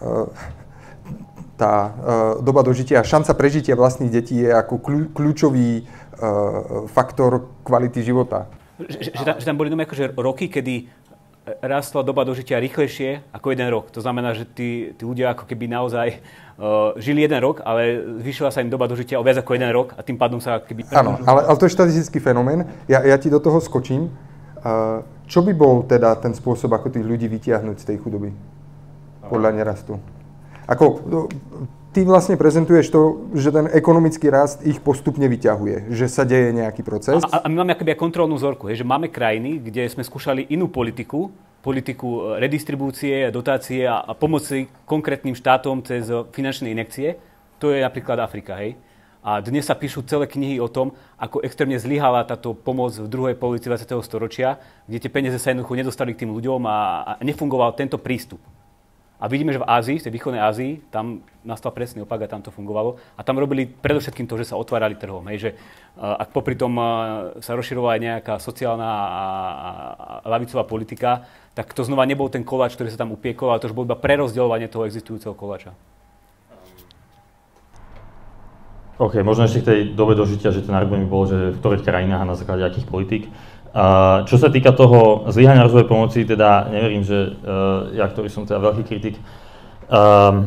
tá doba dožitia a šanca prežitia vlastných detí je ako kľúčový faktor kvality života. Že, že, tam, že tam boli doma akože roky, kedy rastla doba dožitia rýchlejšie ako jeden rok. To znamená, že tí, tí ľudia ako keby naozaj uh, žili jeden rok, ale zvyšila sa im doba dožitia o viac ako jeden rok a tým pádom sa keby... Áno, ale, ale to je štatistický fenomén. Ja, ja ti do toho skočím. Uh, čo by bol teda ten spôsob, ako tých ľudí vytiahnuť z tej chudoby? Podľa nerastu. Ako... Ty vlastne prezentuješ to, že ten ekonomický rast ich postupne vyťahuje, že sa deje nejaký proces. A, a my máme akoby kontrolnú vzorku, že máme krajiny, kde sme skúšali inú politiku, politiku redistribúcie, dotácie a, a pomoci konkrétnym štátom cez finančné injekcie. To je napríklad Afrika, hej. A dnes sa píšu celé knihy o tom, ako extrémne zlyhala táto pomoc v druhej polovici dvadsiateho storočia, kde tie peniaze sa jednoducho nedostali k tým ľuďom a, a nefungoval tento prístup. A vidíme, že v Ázii, v tej východnej Ázii, tam nastal presný opak a tam to fungovalo. A tam robili predovšetkým to, že sa otvárali trhom. Hej, že ak popri tom sa rozširovala aj nejaká sociálna a, a, a ľavicová politika, tak to znova nebol ten koláč, ktorý sa tam upiekol, ale to už bolo iba prerozdeľovanie toho existujúceho koláča. OK, možno ešte k tej dobe dožitia, že ten argument bol, že v ktorých krajinách a na základe akých politík. Uh, čo sa týka toho zlyhania rozvojovej pomoci, teda neverím, že uh, ja, ktorý som teda veľký kritik, um,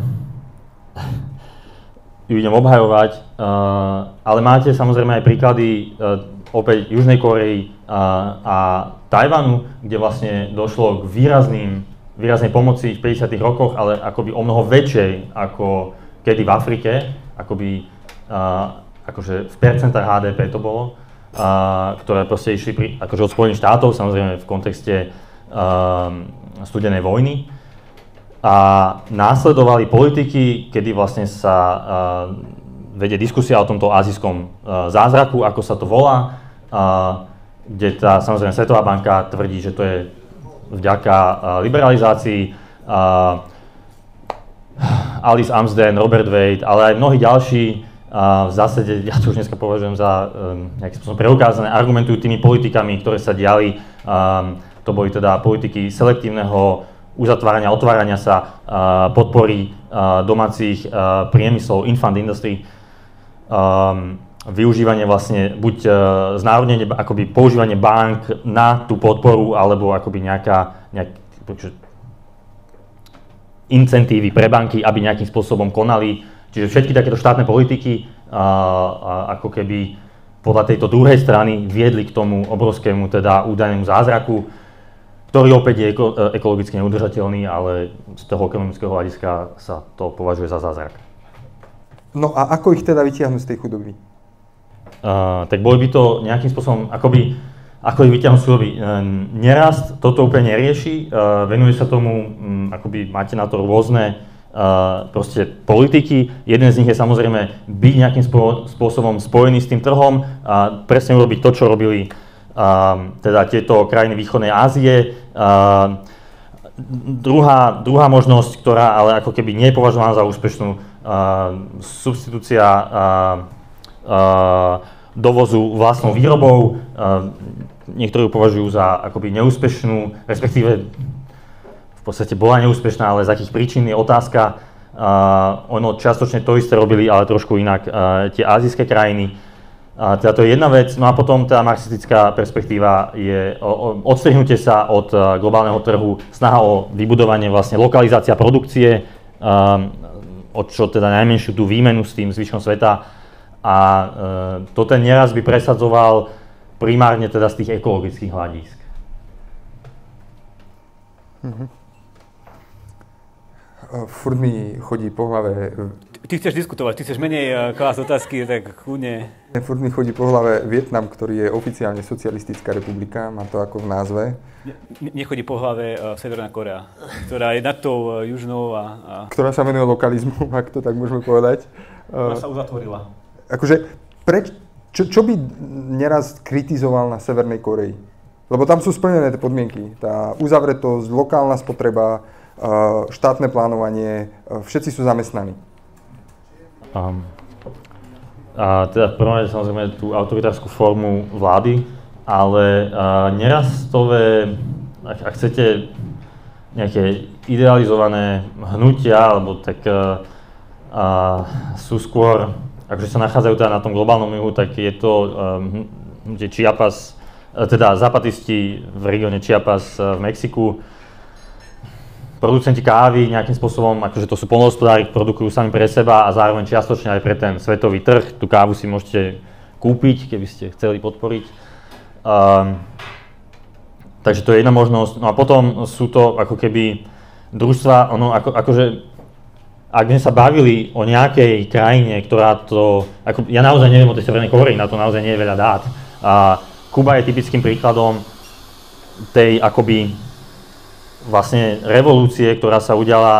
ju idem obhajovať, uh, ale máte samozrejme aj príklady uh, opäť Južnej Kórey uh, a Tajvanu, kde vlastne došlo k výrazným, výraznej pomoci v päťdesiatych rokoch, ale akoby o mnoho väčšej ako kedy v Afrike, akoby uh, akože v percentách há dé pé to bolo. Uh, ktoré proste išli pri, akože od Spojených štátov, samozrejme v kontexte um, studenej vojny. A následovali politiky, kedy vlastne sa uh, vedie diskusia o tomto azijskom uh, zázraku, ako sa to volá, uh, kde tá samozrejme Svetová banka tvrdí, že to je vďaka uh, liberalizácii. Uh, Alice Amsden, Robert Wade, ale aj mnohí ďalší, a v zásade, ja to už dneska považujem za um, nejakým spôsobom preukázané, argumentujú tými politikami, ktoré sa diali. Um, to boli teda politiky selektívneho uzatvárania, otvárania sa, uh, podpory uh, domácich uh, priemyslov, infant industry, um, využívanie vlastne buď uh, znárodnenie, akoby používanie bank na tú podporu, alebo akoby nejaká, nejak, incentívy pre banky, aby nejakým spôsobom konali. Čiže všetky takéto štátne politiky a, a ako keby podľa tejto druhej strany viedli k tomu obrovskému teda údajnému zázraku, ktorý opäť je eko, ekologicky neudržateľný, ale z toho ekonomického hľadiska sa to považuje za zázrak. No a ako ich teda vytiahnuť z tej chudoby? Uh, tak boli by to nejakým spôsobom, akoby, ako ich vytiahnuť z chudoby. Uh, nerast toto úplne nerieši, uh, venuje sa tomu, um, akoby máte na to rôzne Uh, proste politiky. Jeden z nich je samozrejme byť nejakým spô- spôsobom spojený s tým trhom a presne urobiť to, čo robili uh, teda tieto krajiny východnej Ázie. Uh, druhá, druhá možnosť, ktorá ale ako keby nie je považovaná za úspešnú, uh, substitúcia uh, uh, dovozu vlastnou výrobou. Uh, niektorí ju považujú za akoby neúspešnú, respektíve v podstate bola neúspešná, ale z akých príčin je otázka. Uh, ono častočne to isté robili, ale trošku inak uh, tie azijské krajiny. Uh, teda to je jedna vec. No a potom tá marxistická perspektíva je o, o, odstrihnutie sa od uh, globálneho trhu, snaha o vybudovanie, vlastne lokalizácia produkcie, um, od čo teda najmenšiu tú výmenu s tým zvyškom sveta. A uh, to ten neraz by presadzoval primárne teda z tých ekologických hľadísk. Mm-hmm. Furt mi chodí po hlave... Ty chceš diskutovať, ty chceš menej klásť otázky, tak kľudne. Furt mi chodí po hlave Vietnam, ktorý je oficiálne socialistická republika, má to ako v názve. Ne, nechodí po hlave uh, Severná Korea, ktorá je nad tou uh, južnou a, a... Ktorá sa venuje lokalizmu, ak to tak môžeme povedať. Ktorá sa uzatvorila. Akože, preč, čo, čo by neraz kritizoval na Severnej Koreji? Lebo tam sú splnené tie podmienky. Tá uzavretosť, lokálna spotreba, štátne plánovanie, všetci sú zamestnaní. Um, a teda v prvom rade samozrejme tú autoritárskú formu vlády, ale uh, nerastové, ak, ak chcete nejaké idealizované hnutia, alebo tak uh, uh, sú skôr, akože sa nachádzajú teda na tom globálnom juhu, tak je to um, hnutie Chiapas, teda zapatisti v regióne Chiapas v Mexiku, producenti kávy nejakým spôsobom, akože to sú poľnohospodári, produkujú sami pre seba a zároveň čiastočne aj pre ten svetový trh. Tú kávu si môžete kúpiť, keby ste chceli podporiť. Um, takže to je jedna možnosť. No a potom sú to ako keby družstva, ono ako, akože, ak sme sa bavili o nejakej krajine, ktorá to, ako, ja naozaj neviem o tej Severnej Kórei, na to naozaj nie je veľa dát. A Kuba je typickým príkladom tej akoby vlastne revolúcie, ktorá sa udiala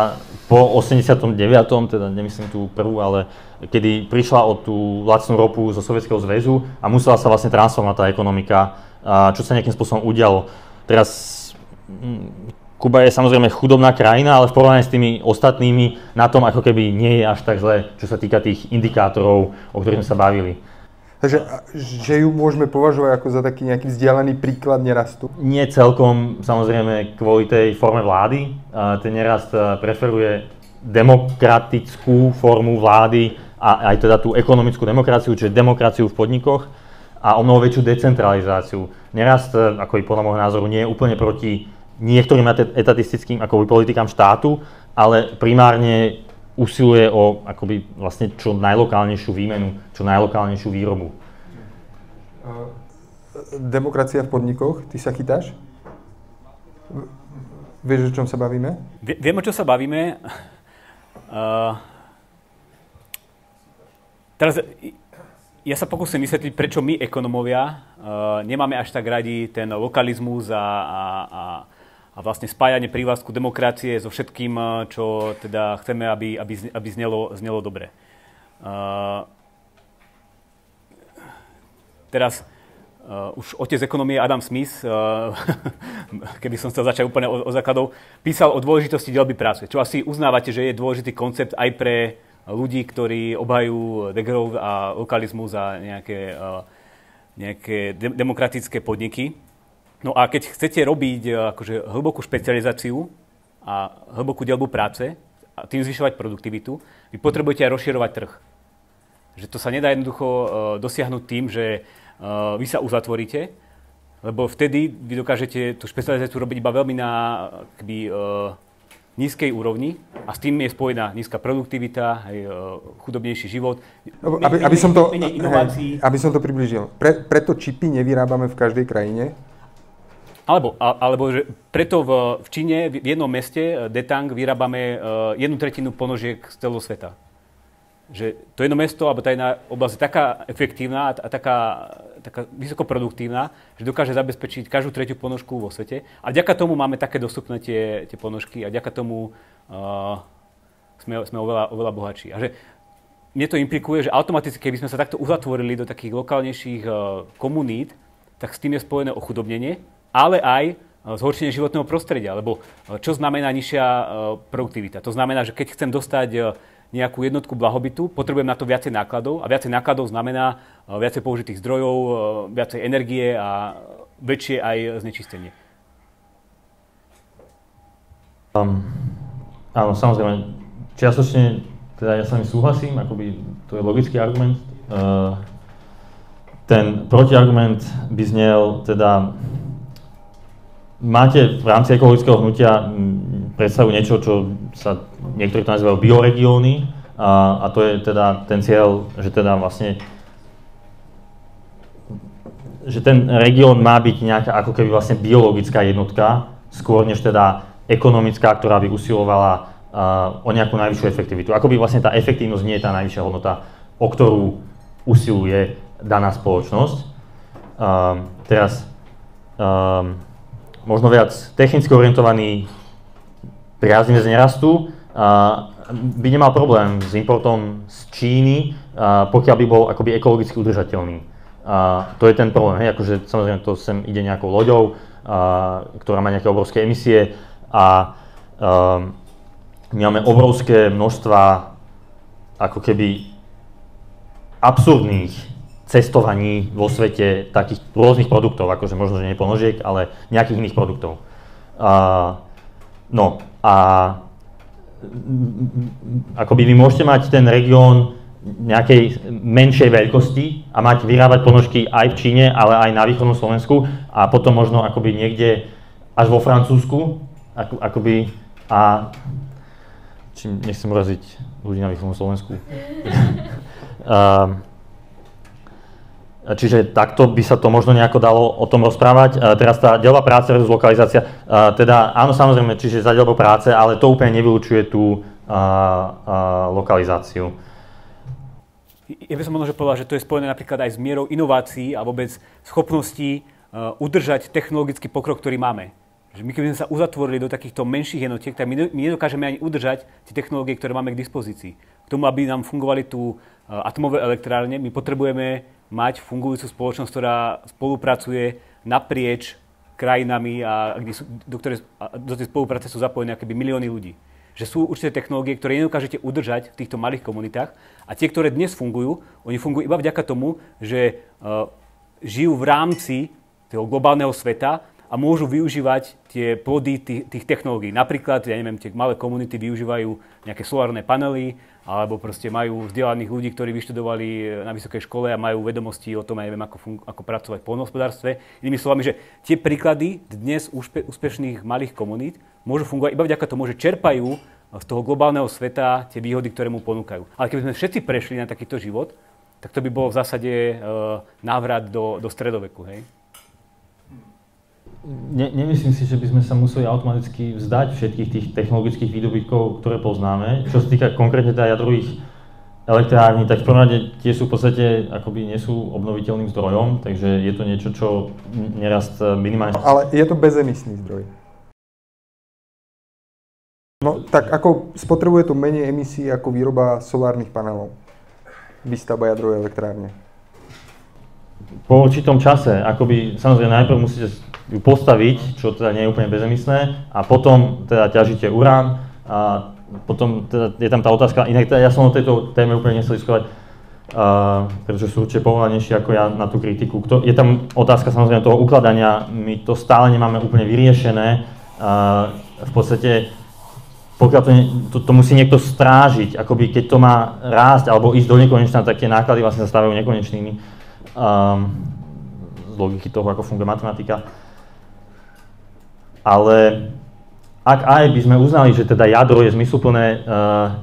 po osemdesiatom deviatom teda nemyslím tú prvú, ale kedy prišla o tú lacnú ropu zo Sovietskeho zväzu a musela sa vlastne transformovať tá ekonomika, čo sa nejakým spôsobom udialo. Teraz Kuba je samozrejme chudobná krajina, ale v porovnaní s tými ostatnými na tom ako keby nie je až tak zle, čo sa týka tých indikátorov, o ktorých sme sa bavili. Takže že ju môžeme považovať ako za taký nejaký vzdialený príklad nerastu? Nie celkom, samozrejme, kvôli tej forme vlády. Ten nerast preferuje demokratickú formu vlády a aj teda tú ekonomickú demokraciu, čiže demokraciu v podnikoch a o mnoho väčšiu decentralizáciu. Nerast, ako i podľa môjho názoru, nie je úplne proti niektorým etatistickým akoby politikám štátu, ale primárne usiluje o akoby vlastne čo najlokálnejšiu výmenu, čo najlokálnejšiu výrobu. Demokracia v podnikoch, ty sa chytáš? Vieš, o čom sa bavíme? Viem, o čom sa bavíme. Uh, teraz ja sa pokúsim vysvetliť, prečo my, ekonomovia, uh, nemáme až tak radi ten lokalizmus a, a, a a vlastne spájanie prívlastku demokracie so všetkým, čo teda chceme, aby, aby, aby znelo, znelo dobre. Uh, teraz uh, už otec ekonomie Adam Smith, uh, keby som chcel začať úplne o, o základov, písal o dôležitosti deľby práce, čo asi uznávate, že je dôležitý koncept aj pre ľudí, ktorí obhajujú degrowth a lokalizmus a nejaké, uh, nejaké de- demokratické podniky. No a keď chcete robiť akože hlbokú špecializáciu a hlbokú deľbu práce a tým zvyšovať produktivitu, vy potrebujete aj rozširovať trh. Že to sa nedá jednoducho uh, dosiahnuť tým, že uh, vy sa uzatvoríte, lebo vtedy vy dokážete tú špecializáciu robiť iba veľmi na akby, uh, nízkej úrovni a s tým je spojená nízka produktivita, aj, uh, chudobnejší život. No, aby, aby, som to, hej, aby som to približil. Pre, preto čipy nevyrábame v každej krajine. Alebo, alebo že preto v, v Číne, v jednom meste, Detang, vyrábame uh, jednu tretinu ponožiek z celého sveta. Že to jedno mesto, alebo tá jedna oblasť je taká efektívna a taká, taká vysokoproduktívna, že dokáže zabezpečiť každú tretiu ponožku vo svete. A vďaka tomu máme také dostupné tie, tie ponožky a vďaka tomu uh, sme, sme oveľa, oveľa bohatší. A že mne to implikuje, že automaticky, keby sme sa takto uzatvorili do takých lokálnejších uh, komunít, tak s tým je spojené ochudobnenie, ale aj zhoršenie životného prostredia, lebo čo znamená nižšia produktivita? To znamená, že keď chcem dostať nejakú jednotku blahobytu, potrebujem na to viacej nákladov a viacej nákladov znamená viacej použitých zdrojov, viacej energie a väčšie aj znečistenie. Um, áno, samozrejme, čiastočne teda ja s vami súhlasím, akoby to je logický argument. Uh, ten protiargument by znel teda máte v rámci ekologického hnutia predstavu niečo, čo sa niektorí to nazývajú bioregióny a, a to je teda ten cieľ, že teda vlastne že ten región má byť nejaká ako keby vlastne biologická jednotka, skôr než teda ekonomická, ktorá by usilovala uh, o nejakú najvyššiu efektivitu. Akoby vlastne tá efektívnosť nie je tá najvyššia hodnota, o ktorú usiluje daná spoločnosť. Um, teraz um, možno viac technicky orientovaný priaznivec nerastu uh, by nemal problém s importom z Číny, uh, pokiaľ by bol akoby ekologicky udržateľný. Uh, to je ten problém, hej, akože samozrejme to sem ide nejakou loďou, uh, ktorá má nejaké obrovské emisie a uh, my máme obrovské množstva ako keby absurdných cestovaní vo svete takých rôznych produktov, akože možno, že nie ponožiek, ale nejakých iných produktov. Uh, no a akoby vy môžete mať ten región nejakej menšej veľkosti a mať vyrábať ponožky aj v Číne, ale aj na východnom Slovensku a potom možno akoby niekde až vo Francúzsku, ako, akoby a čím nechcem uraziť ľudí na východnom Slovensku. uh, Čiže takto by sa to možno nejako dalo o tom rozprávať. Uh, teraz tá deľba práce versus lokalizácia, uh, teda áno, samozrejme, čiže za deľbou práce, ale to úplne nevylučuje tú uh, uh, lokalizáciu. Ja by som možno povedal, že to je spojené napríklad aj s mierou inovácií a vôbec schopností uh, udržať technologický pokrok, ktorý máme. Že my keby sme sa uzatvorili do takýchto menších jednotiek, tak my nedokážeme ani udržať tie technológie, ktoré máme k dispozícii. K tomu, aby nám fungovali tu atomové elektrárne, my potrebujeme mať fungujúcu spoločnosť, ktorá spolupracuje naprieč krajinami a kde sú, do, ktoré, do tej spolupráce sú zapojené akoby milióny ľudí. Že sú určité technológie, ktoré nedokážete udržať v týchto malých komunitách a tie, ktoré dnes fungujú, oni fungujú iba vďaka tomu, že uh, žijú v rámci toho globálneho sveta a môžu využívať tie plody tých, tých technológií. Napríklad, ja neviem, tie malé komunity využívajú nejaké solárne panely, alebo proste majú vzdelaných ľudí, ktorí vyštudovali na vysokej škole a majú vedomosti o tom, ja neviem, ako, fun- ako pracovať v poľnohospodárstve. Inými slovami, že tie príklady dnes úspe- úspešných malých komunít môžu fungovať iba vďaka tomu, že čerpajú z toho globálneho sveta tie výhody, ktoré mu ponúkajú. Ale keby sme všetci prešli na takýto život, tak to by bol v zásade e, návrat do, do stredoveku, hej? Ne, nemyslím si, že by sme sa museli automaticky vzdať všetkých tých technologických výdobytkov, ktoré poznáme. Čo sa týka konkrétne teda jadrových elektrární, tak v prvom rade tie sú v podstate akoby nie sú obnoviteľným zdrojom, takže je to niečo, čo nerast minimálne... Ale je to bezemisný zdroj. No tak ako spotrebuje to menej emisí ako výroba solárnych panelov, výstavba jadrovej elektrárne? Po určitom čase, akoby samozrejme najprv musíte ju postaviť, čo teda nie je úplne bezemisné, a potom teda ťažíte urán a potom teda je tam tá otázka, inak teda ja som o tejto téme úplne nechcel diskutovať, uh, pretože sú určite povolanejší ako ja na tú kritiku. Kto, je tam otázka samozrejme toho ukladania, my to stále nemáme úplne vyriešené, uh, v podstate pokiaľ to, to, to musí niekto strážiť, akoby keď to má rásť alebo ísť do nekonečna, tak tie náklady vlastne sa stávajú nekonečnými. Um, z logiky toho, ako funguje matematika. Ale ak aj by sme uznali, že teda jadro je zmysluplné, uh,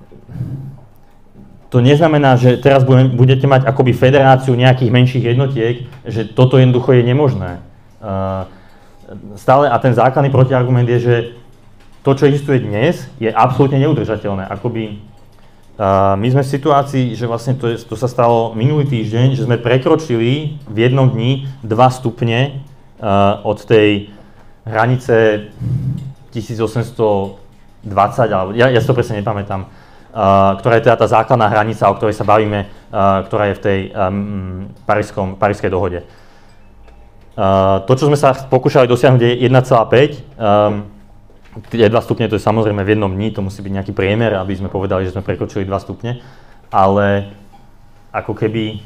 to neznamená, že teraz budete mať akoby federáciu nejakých menších jednotiek, že toto jednoducho je nemožné. Uh, stále, a ten základný protiargument je, že to, čo existuje dnes, je absolútne neudržateľné. Akoby, uh, my sme v situácii, že vlastne to, je, to sa stalo minulý týždeň, že sme prekročili v jednom dni dva stupne uh, od tej hranice tisícosemstodvadsať, alebo ja, ja si to presne nepamätám, uh, ktorá je teda tá základná hranica, o ktorej sa bavíme, uh, ktorá je v tej um, parískom, parískej dohode. Uh, to, čo sme sa pokúšali dosiahnuť, je jeden celá päť. Um, tie dva stupne to je samozrejme v jednom dni, to musí byť nejaký priemer, aby sme povedali, že sme prekročili dva stupne, ale ako keby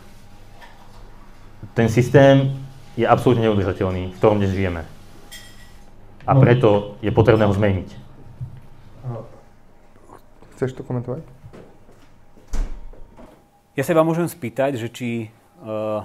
ten systém je absolútne neudržateľný, v ktorom dnes žijeme. A no. Preto je potrebné ho zmeniť. Chceš to komentovať? Ja sa vám môžem spýtať, že či, uh,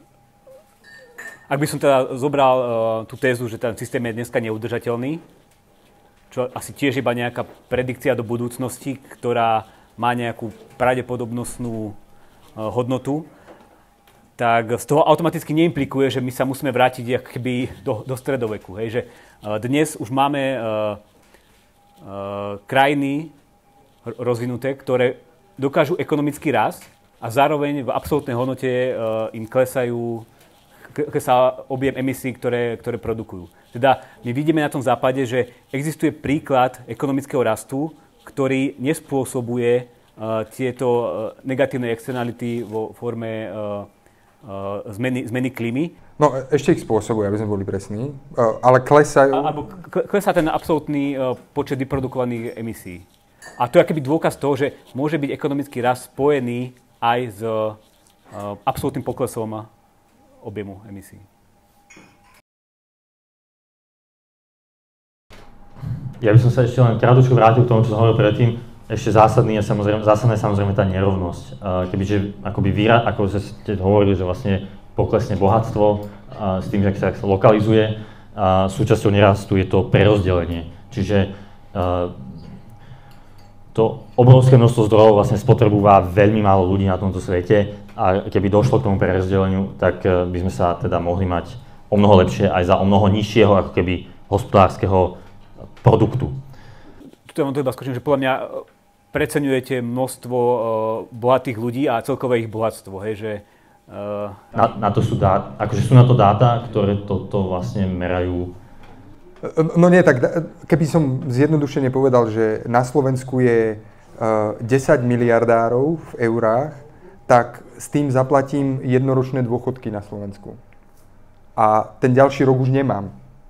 ak by som teda zobral uh, tú tézu, že ten systém je dneska neudržateľný, čo asi tiež iba nejaká predikcia do budúcnosti, ktorá má nejakú pravdepodobnostnú uh, hodnotu, tak z toho automaticky neimplikuje, že my sa musíme vrátiť akoby do, do stredoveku. Hej? Že uh, dnes už máme uh, uh, krajiny rozvinuté, ktoré dokážu ekonomicky rásť a zároveň v absolútnej hodnote uh, im klesajú, klesá objem emisí, ktoré, ktoré produkujú. Teda my vidíme na tom západe, že existuje príklad ekonomického rastu, ktorý nespôsobuje uh, tieto uh, negatívne externality vo forme uh, Uh, zmeny, zmeny klímy. No ešte ich spôsobuje, aby sme boli presní, uh, ale klesajú... A, alebo klesá ten absolútny uh, počet vyprodukovaných emisí. A to je akoby dôkaz toho, že môže byť ekonomický rast spojený aj s uh, absolútnym poklesom objemu emisí. Ja by som sa ešte len krátko vrátil k tomu, čo som hovoril predtým. Ešte zásadný je samozrejme, zásadná je samozrejme tá nerovnosť. Kebyže akoby výra, ako ste hovorili, že vlastne poklesne bohatstvo s tým, že sa lokalizuje, a súčasťou nerastu je to prerozdelenie. Čiže to obrovské množstvo zdrojov vlastne spotrebúva veľmi málo ľudí na tomto svete a keby došlo k tomu prerozdeleniu, tak by sme sa teda mohli mať o mnoho lepšie aj za o mnoho nižšieho ako keby hospodárskeho produktu. Tu ja vám to iba skočím, že podľa mňa preceňujete množstvo uh, bohatých ľudí a celkové ich bohatstvo, hej, že... Uh, na, na to sú dáta, akože sú na to dáta, ktoré toto vlastne merajú. No nie, tak keby som zjednodušene povedal, že na Slovensku je desať miliardárov v eurách, tak s tým zaplatím jednoročné dôchodky na Slovensku. A ten ďalší rok už nemám.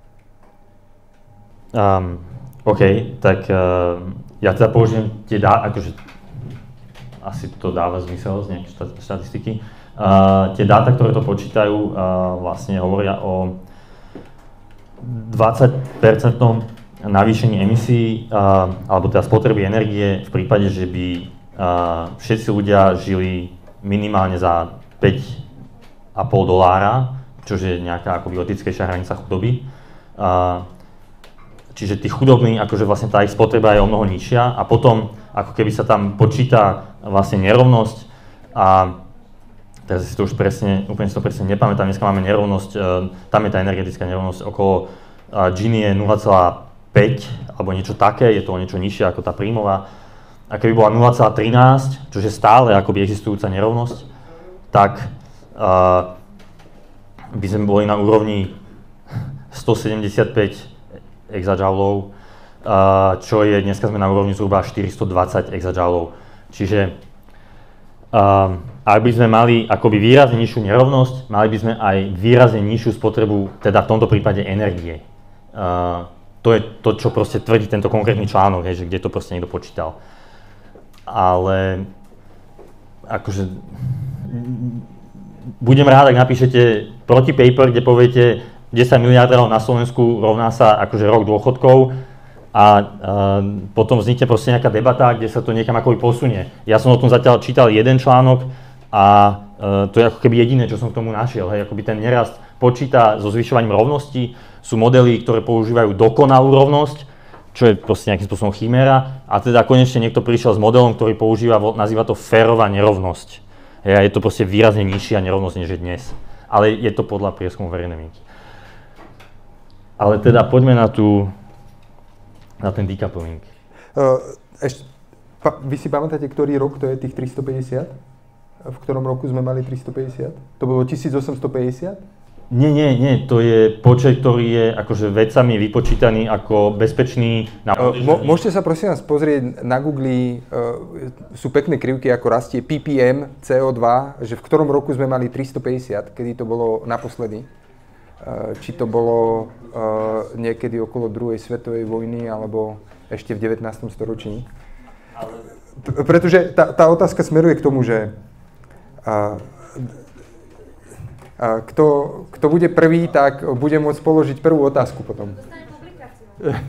Um, OK, tak uh, ja teda použijem tie dá, akože asi to dáva zmysel z nejaké štatistiky. Uh, tie dáta, ktoré to počítajú, uh, vlastne hovoria o dvadsať percentnom navýšení emisí, uh, alebo teda spotreby energie v prípade, že by uh, všetci ľudia žili minimálne za päť a pol dolára, čo je nejaká akoby etickejšia hranica chudoby. Uh, čiže tí chudobní, akože vlastne tá ich spotreba je o mnoho nižšia a potom ako keby sa tam počíta vlastne nerovnosť a teraz si to už presne, úplne si to presne nepamätám, dneska máme nerovnosť, uh, tam je tá energetická nerovnosť okolo uh, Gini je nula celá päť alebo niečo také, je to niečo nižšie ako tá príjmová. A keby bola nula celá trinásť, čo je stále akoby existujúca nerovnosť, tak uh, by sme boli na úrovni stosedemdesiatpäť exajoulov, uh, čo je, dneska sme na úrovni zhruba štyristodvadsať exajoulov. Čiže uh, ak by sme mali akoby výrazne nižšiu nerovnosť, mali by sme aj výrazne nižšiu spotrebu, teda v tomto prípade energie. Uh, to je to, čo proste tvrdí tento konkrétny článok, hej, že kde to proste niekto počítal. Ale akože budem rád, ak napíšete protipaper, kde poviete desať miliardov na Slovensku rovná sa akože rok dôchodkov a uh, potom vznikne proste nejaká debata, kde sa to niekam akoby posunie. Ja som o tom zatiaľ čítal jeden článok a uh, to je ako keby jediné, čo som k tomu našiel. Hej, akoby ten nerast počíta so zvyšovaním rovnosti, sú modely, ktoré používajú dokonalú rovnosť, čo je proste nejakým spôsobom chiméra, a teda konečne niekto prišiel s modelom, ktorý používa, nazýva to férová nerovnosť. Hej, a je to proste výrazne nižšia nerovnosť, než je dnes. Ale je to podľa prieskumu verejnej mienky. Ale teda poďme na tú, na ten decoupling. Uh, eš, pa, vy si pamätáte, ktorý rok to je tých tristopäťdesiat? V ktorom roku sme mali tristopäťdesiat? To bolo tisícosemstopäťdesiat? Nie, nie, nie, to je počet, ktorý je akože vedcami vypočítaný ako bezpečný. Na uh, mo- môžete sa prosím vás pozrieť na Google, uh, sú pekné krivky, ako rastie pé pé em cé ó dva, že v ktorom roku sme mali tristopäťdesiat, kedy to bolo naposledy. Uh, či to bolo uh, niekedy okolo druhej svetovej vojny, alebo ešte v devätnástom storočí. P- pretože tá, tá otázka smeruje k tomu, že uh, A kto, kto bude prvý, tak bude môcť položiť prvú otázku potom. Dostane publikáciu.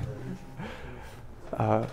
A,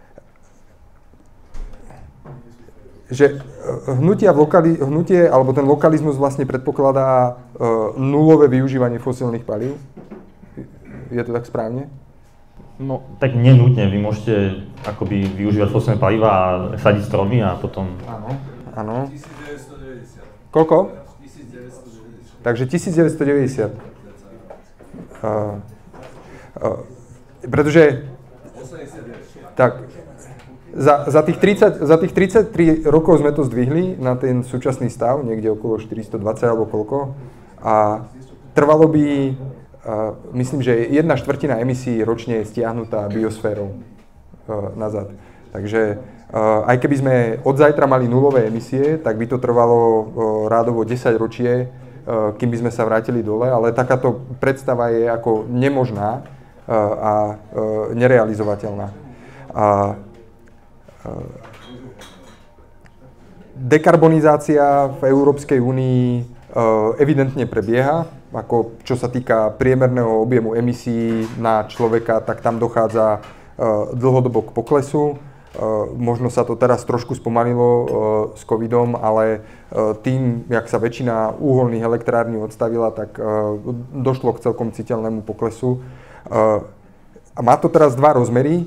že hnutia v lokali, hnutie, alebo ten lokalizmus vlastne predpokladá uh, nulové využívanie fosílnych palív. Je to tak správne? No, tak nenútne. Vy môžete akoby využívať fosílne paliva a sadiť stromy a potom... Áno. Áno. devätnásťstodeväťdesiat. Koľko? devätnásťstodeväťdesiat. Takže devätnásťstodeväťdesiat. Uh, uh, pretože... osemdesiatdeväť. Tak, za, za, tých tridsať, za tých tridsaťtri rokov sme to zdvihli na ten súčasný stav, niekde okolo štyristodvadsať alebo koľko. A trvalo by, uh, myslím, že jedna štvrtina emisí ročne je stiahnutá biosférou uh, nazad. Takže uh, aj keby sme od zajtra mali nulové emisie, tak by to trvalo uh, rádovo desať ročie, uh, kým by sme sa vrátili dole, ale takáto predstava je ako nemožná uh, a uh, nerealizovateľná. A dekarbonizácia v Európskej únii evidentne prebieha, ako čo sa týka priemerného objemu emisí na človeka, tak tam dochádza dlhodobo k poklesu. Možno sa to teraz trošku spomalilo s covidom, ale tým, jak sa väčšina úholných elektrární odstavila, tak došlo k celkom citeľnému poklesu. A má to teraz dva rozmery.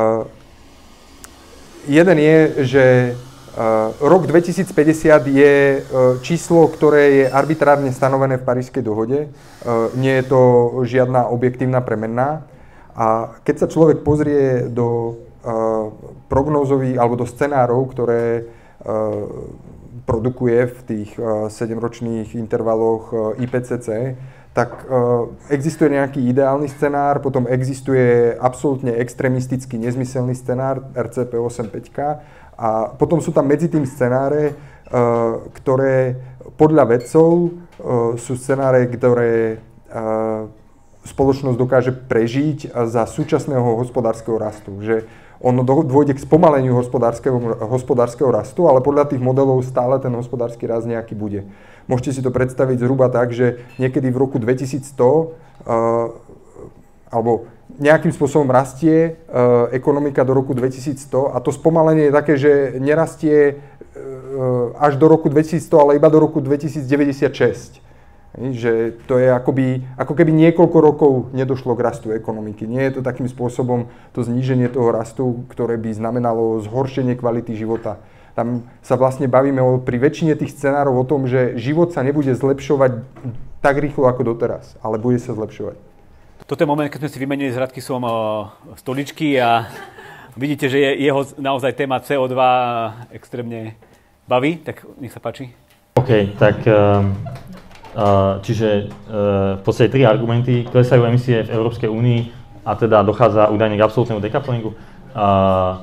Jeden je, že uh, rok dvetisícpäťdesiat je uh, číslo, ktoré je arbitrárne stanovené v Parížskej dohode. Uh, nie je to žiadna objektívna premenná. A keď sa človek pozrie do uh, prognózových alebo do scenárov, ktoré uh, produkuje v tých sedemročných intervaloch í pé cé cé, tak existuje nejaký ideálny scenár, potom existuje absolútne extrémistický nezmyselný scenár er cé pé osem päť a potom sú tam medzi tým scenáre, ktoré podľa vedcov sú scenáre, ktoré spoločnosť dokáže prežiť za súčasného hospodárskeho rastu. Že ono dôjde k spomaleniu hospodárskeho, hospodárskeho rastu, ale podľa tých modelov stále ten hospodársky rast nejaký bude. Môžete si to predstaviť zhruba tak, že niekedy v roku dvetisícsto uh, alebo nejakým spôsobom rastie uh, ekonomika do roku dvetisícsto a to spomalenie je také, že nerastie uh, až do roku dvetisícsto, ale iba do roku dvetisícdeväťdesiatšesť. Že to je akoby, ako keby niekoľko rokov nedošlo k rastu ekonomiky. Nie je to takým spôsobom to zníženie toho rastu, ktoré by znamenalo zhoršenie kvality života. Tam sa vlastne bavíme o, pri väčšine tých scenárov o tom, že život sa nebude zlepšovať tak rýchlo ako doteraz, ale bude sa zlepšovať. Toto je moment, keď sme si vymenili s Radkysom stoličky a vidíte, že je jeho naozaj téma cé ó dva extrémne baví, tak nech sa páči. OK, tak... Um... Uh, čiže uh, v podstate tri argumenty. Klesajú emisie v Európskej únii a teda dochádza údajne k absolútnemu decouplingu. Uh,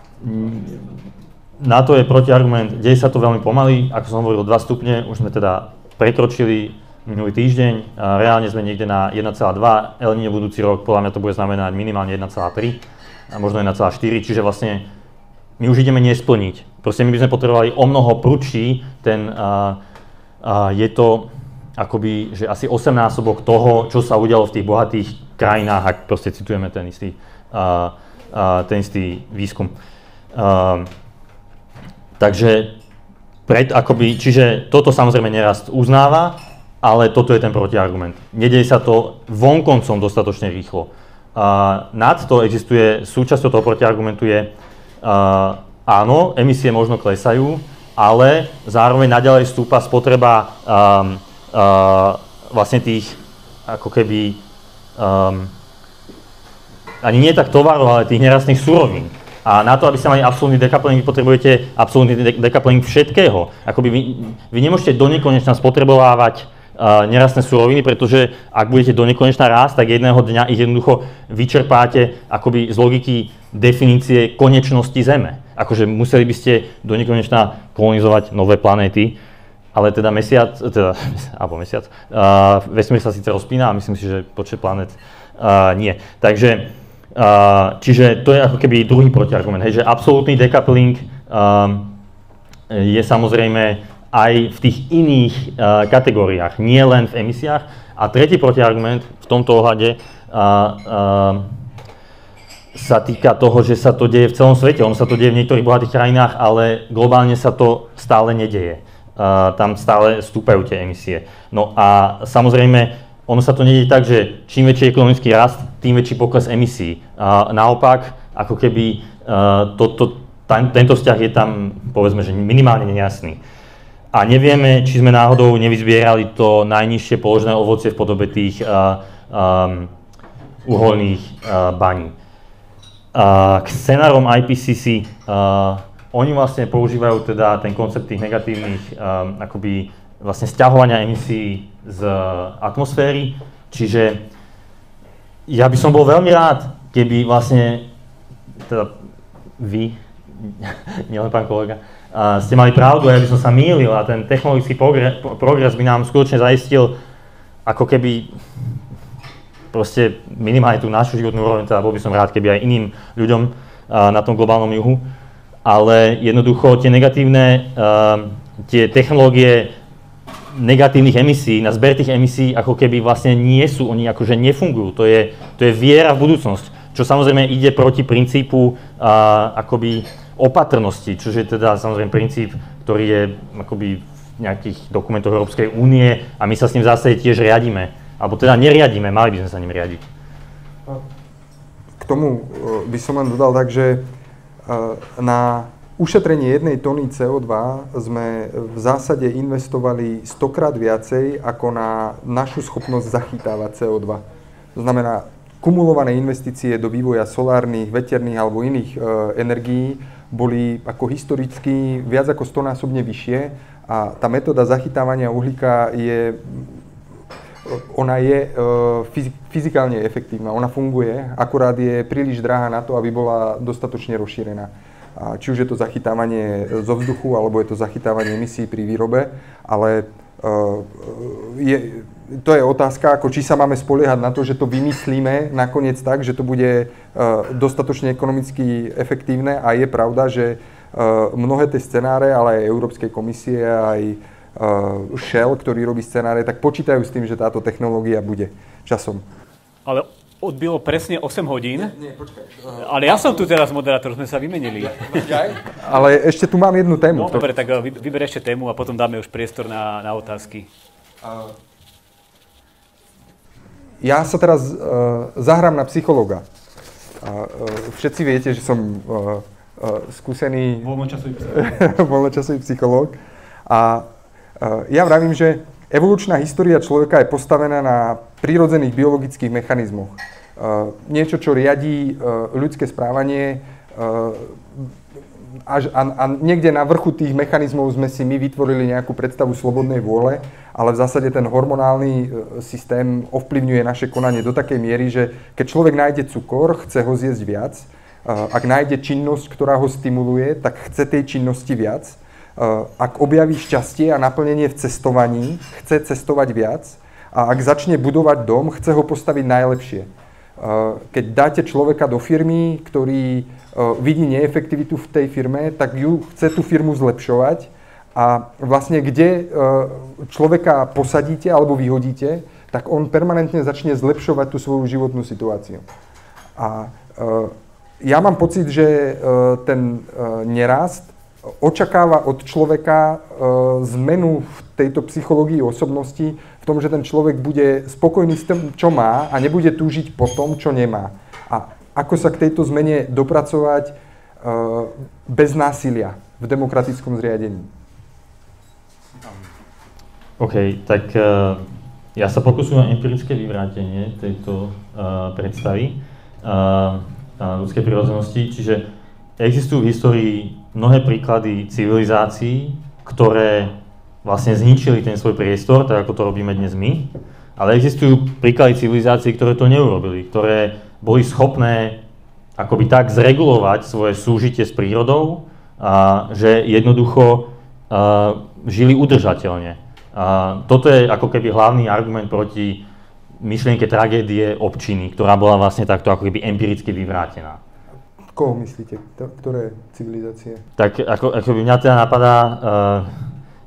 na to je protiargument, deje sa to veľmi pomaly, ako som hovoril, dva stupne, už sme teda prekročili minulý týždeň, uh, reálne sme niekde na jeden celá dva, El Niño budúci rok, podľa mňa to bude znamenať minimálne jeden celá tri a možno jeden celá štyri, čiže vlastne my už ideme nesplniť. Proste my by sme potrebovali o mnoho prudší ten, uh, uh, je to akoby, že asi osemnásobok toho, čo sa udialo v tých bohatých krajinách, ak proste citujeme ten istý, uh, uh, ten istý výskum. Uh, takže, pred, akoby, čiže toto samozrejme nerast uznáva, ale toto je ten protiargument. Nedeje sa to vonkoncom dostatočne rýchlo. Uh, nad to existuje, súčasťou toho protiargumentu je, uh, áno, emisie možno klesajú, ale zároveň naďalej stúpa spotreba um, Uh, vlastne tých, ako keby, um, ani nie tak tovarov, ale tých nerastných surovín. A na to, aby ste mali absolútny decoupling, vy potrebujete absolútny de- decoupling všetkého. Akoby vy, vy nemôžete do nekonečna spotrebovávať uh, nerastné suroviny, pretože ak budete do nekonečna rásť, tak jedného dňa ich jednoducho vyčerpáte akoby z logiky definície konečnosti Zeme. Akože museli by ste do nekonečna kolonizovať nové planéty. Ale teda mesiac, teda, alebo mesiac, uh, vesmír sa síce rozpína a myslím si, že počet planet uh, nie. Takže, uh, čiže to je ako keby druhý protiargument, hej, že absolútny decoupling um, je samozrejme aj v tých iných uh, kategóriách, nie len v emisiách. A tretí protiargument v tomto ohľade uh, uh, sa týka toho, že sa to deje v celom svete. Ono sa to deje v niektorých bohatých krajinách, ale globálne sa to stále nedeje. Uh, tam stále stúpajú tie emisie. No a samozrejme, ono sa to nedieje tak, že čím väčší ekonomický rast, tým väčší pokles emisí. Uh, naopak, ako keby uh, to, to, tam, tento vzťah je tam, povedzme, že minimálne nejasný. A nevieme, či sme náhodou nevyzbierali to najnižšie položené ovocie v podobe tých uh, um, uholných uh, baní. Uh, k scenárom í pé cé cé uh, oni vlastne používajú teda ten koncept tých negatívnych um, akoby vlastne sťahovania emisí z atmosféry, čiže ja by som bol veľmi rád, keby vlastne teda vy, nielen pán kolega, uh, ste mali pravdu a ja by som sa mýlil a ten technologický progres, progres by nám skutočne zaistil ako keby proste minimálne tú našu životnú úroveň, teda bol by som rád, keby aj iným ľuďom uh, na tom globálnom juhu. Ale jednoducho tie negatívne, uh, tie technológie negatívnych emisí, na zber tých emisí ako keby vlastne nie sú, oni akože nefungujú. To je, to je viera v budúcnosť, čo samozrejme ide proti princípu uh, akoby opatrnosti, čo je teda samozrejme princíp, ktorý je akoby v nejakých dokumentoch Európskej únie a my sa s ním v zásade tiež riadíme. Alebo teda neriadíme, mali by sme sa ním riadiť. K tomu by som len dodal tak, že na ušetrenie jednej tony cé ó dva sme v zásade investovali stokrát viacej ako na našu schopnosť zachytávať cé ó dva. To znamená, kumulované investície do vývoja solárnych, veterných alebo iných e, energií boli ako historicky viac ako stonásobne vyššie a tá metóda zachytávania uhlíka je, ona je fyzikálne efektívna, ona funguje, akurát je príliš drahá na to, aby bola dostatočne rozšírená. Či už je to zachytávanie zo vzduchu, alebo je to zachytávanie emisí pri výrobe, ale je, to je otázka, ako či sa máme spoliehať na to, že to vymyslíme nakoniec tak, že to bude dostatočne ekonomicky efektívne a je pravda, že mnohé tie scenáre, ale aj Európskej komisie, aj Shell, ktorý robí scenáre, tak počítajú s tým, že táto technológia bude časom. Ale odbilo presne osem hodín. Nie, nie, počkaj. Ale ja som tu teraz moderátor, sme sa vymenili. Ale ešte tu mám jednu tému. No, dobre, tak vyber ešte tému a potom dáme už priestor na, na otázky. Ja sa teraz uh, zahrám na psychologa. Uh, všetci viete, že som uh, uh, skúsený voľnočasový psychológ. voľnočasový psychológ. A uh, ja vravím, že evolučná história človeka je postavená na prírodzených biologických mechanizmoch. Uh, niečo, čo riadí uh, ľudské správanie uh, až, a, a niekde na vrchu tých mechanizmov sme si my vytvorili nejakú predstavu slobodnej vôle, ale v zásade ten hormonálny uh, systém ovplyvňuje naše konanie do takej miery, že keď človek nájde cukor, chce ho zjesť viac. Uh, ak nájde činnosť, ktorá ho stimuluje, tak chce tej činnosti viac. Uh, ak objaví šťastie a naplnenie v cestovaní, chce cestovať viac. A ak začne budovať dom, chce ho postaviť najlepšie. Keď dáte človeka do firmy, ktorý vidí neefektivitu v tej firme, tak ju chce tú firmu zlepšovať. A vlastne kde človeka posadíte alebo vyhodíte, tak on permanentne začne zlepšovať tú svoju životnú situáciu. A ja mám pocit, že ten nerast očakáva od človeka zmenu v tejto psychológii osobnosti, v tom, že ten človek bude spokojný s tým, čo má a nebude túžiť po tom, čo nemá. A ako sa k tejto zmene dopracovať uh, bez násilia v demokratickom zriadení? OK, tak uh, ja sa pokúsim o empirické vyvrátenie tejto uh, predstavy uh, uh, ľudskej prirodzenosti. Čiže existujú v histórii mnohé príklady civilizácií, ktoré vlastne zničili ten svoj priestor, tak ako to robíme dnes my. Ale existujú príklady civilizácií, ktoré to neurobili, ktoré boli schopné akoby tak zregulovať svoje súžitie s prírodou, a, že jednoducho a, žili udržateľne. A, toto je ako keby hlavný argument proti myšlienke tragédie občiny, ktorá bola vlastne takto ako keby empiricky vyvrátená. Koho myslíte? Ktoré civilizácie? Tak ako, ako by mňa teda napadá uh,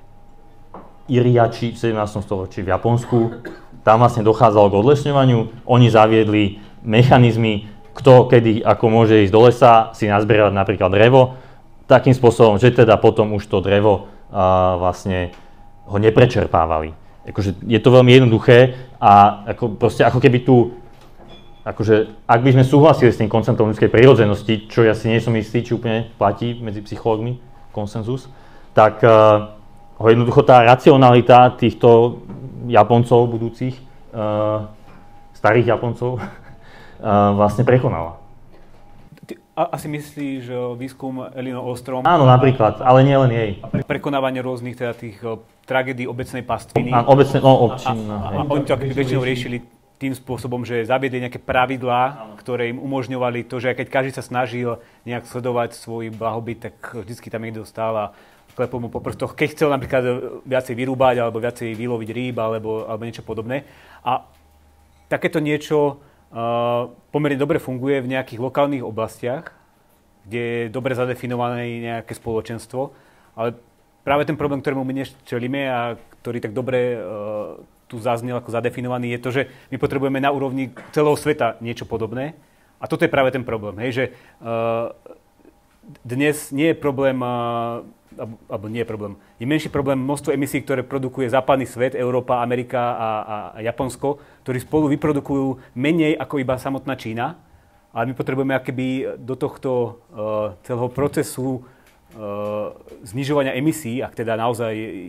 Iriači v sedemnástom storočí v Japonsku. Tam vlastne dochádzalo k odlesňovaniu. Oni zaviedli mechanizmy, kto kedy ako môže ísť do lesa, si nazbierať napríklad drevo, takým spôsobom, že teda potom už to drevo uh, vlastne ho neprečerpávali. Akože je to veľmi jednoduché a ako, proste ako keby tu, akože ak by sme súhlasili s tým konceptom ľudskej prirodzenosti, čo ja si nie som istý, či úplne platí medzi psychológmi konsenzus, tak uh, ho jednoducho tá racionalita týchto Japoncov budúcich, uh, starých Japoncov, uh, vlastne prekonala. Ty asi myslíš výskum Elinor Ostrom? Áno, napríklad, ale nie len jej. A prekonávanie rôznych teda tých uh, tragédií obecnej pastviny. Áno, obecne, no občin. A, a, a oni to väčšinou riešili tým spôsobom, že zaviedli nejaké pravidlá, ktoré im umožňovali to, že keď každý sa snažil nejak sledovať svoj blahobyt, tak vždycky tam niekto stál a klepol mu po prstoch, keď chcel napríklad viacej vyrúbať alebo viacej vyloviť rýb alebo, alebo niečo podobné. A takéto niečo uh, pomerne dobre funguje v nejakých lokálnych oblastiach, kde je dobre zadefinované nejaké spoločenstvo, ale práve ten problém, ktorému my dnes čelíme a ktorý tak dobre uh, tu zaznel ako zadefinovaný, je to, že my potrebujeme na úrovni celého sveta niečo podobné. A toto je práve ten problém, hej, že uh, dnes nie je problém uh, alebo nie je problém. Je menší problém množstvo emisí, ktoré produkuje západný svet, Európa, Amerika a, a, a Japonsko, ktorí spolu vyprodukujú menej ako iba samotná Čína. Ale my potrebujeme akoby do tohto uh, celého procesu uh, znižovania emisí, ak teda naozaj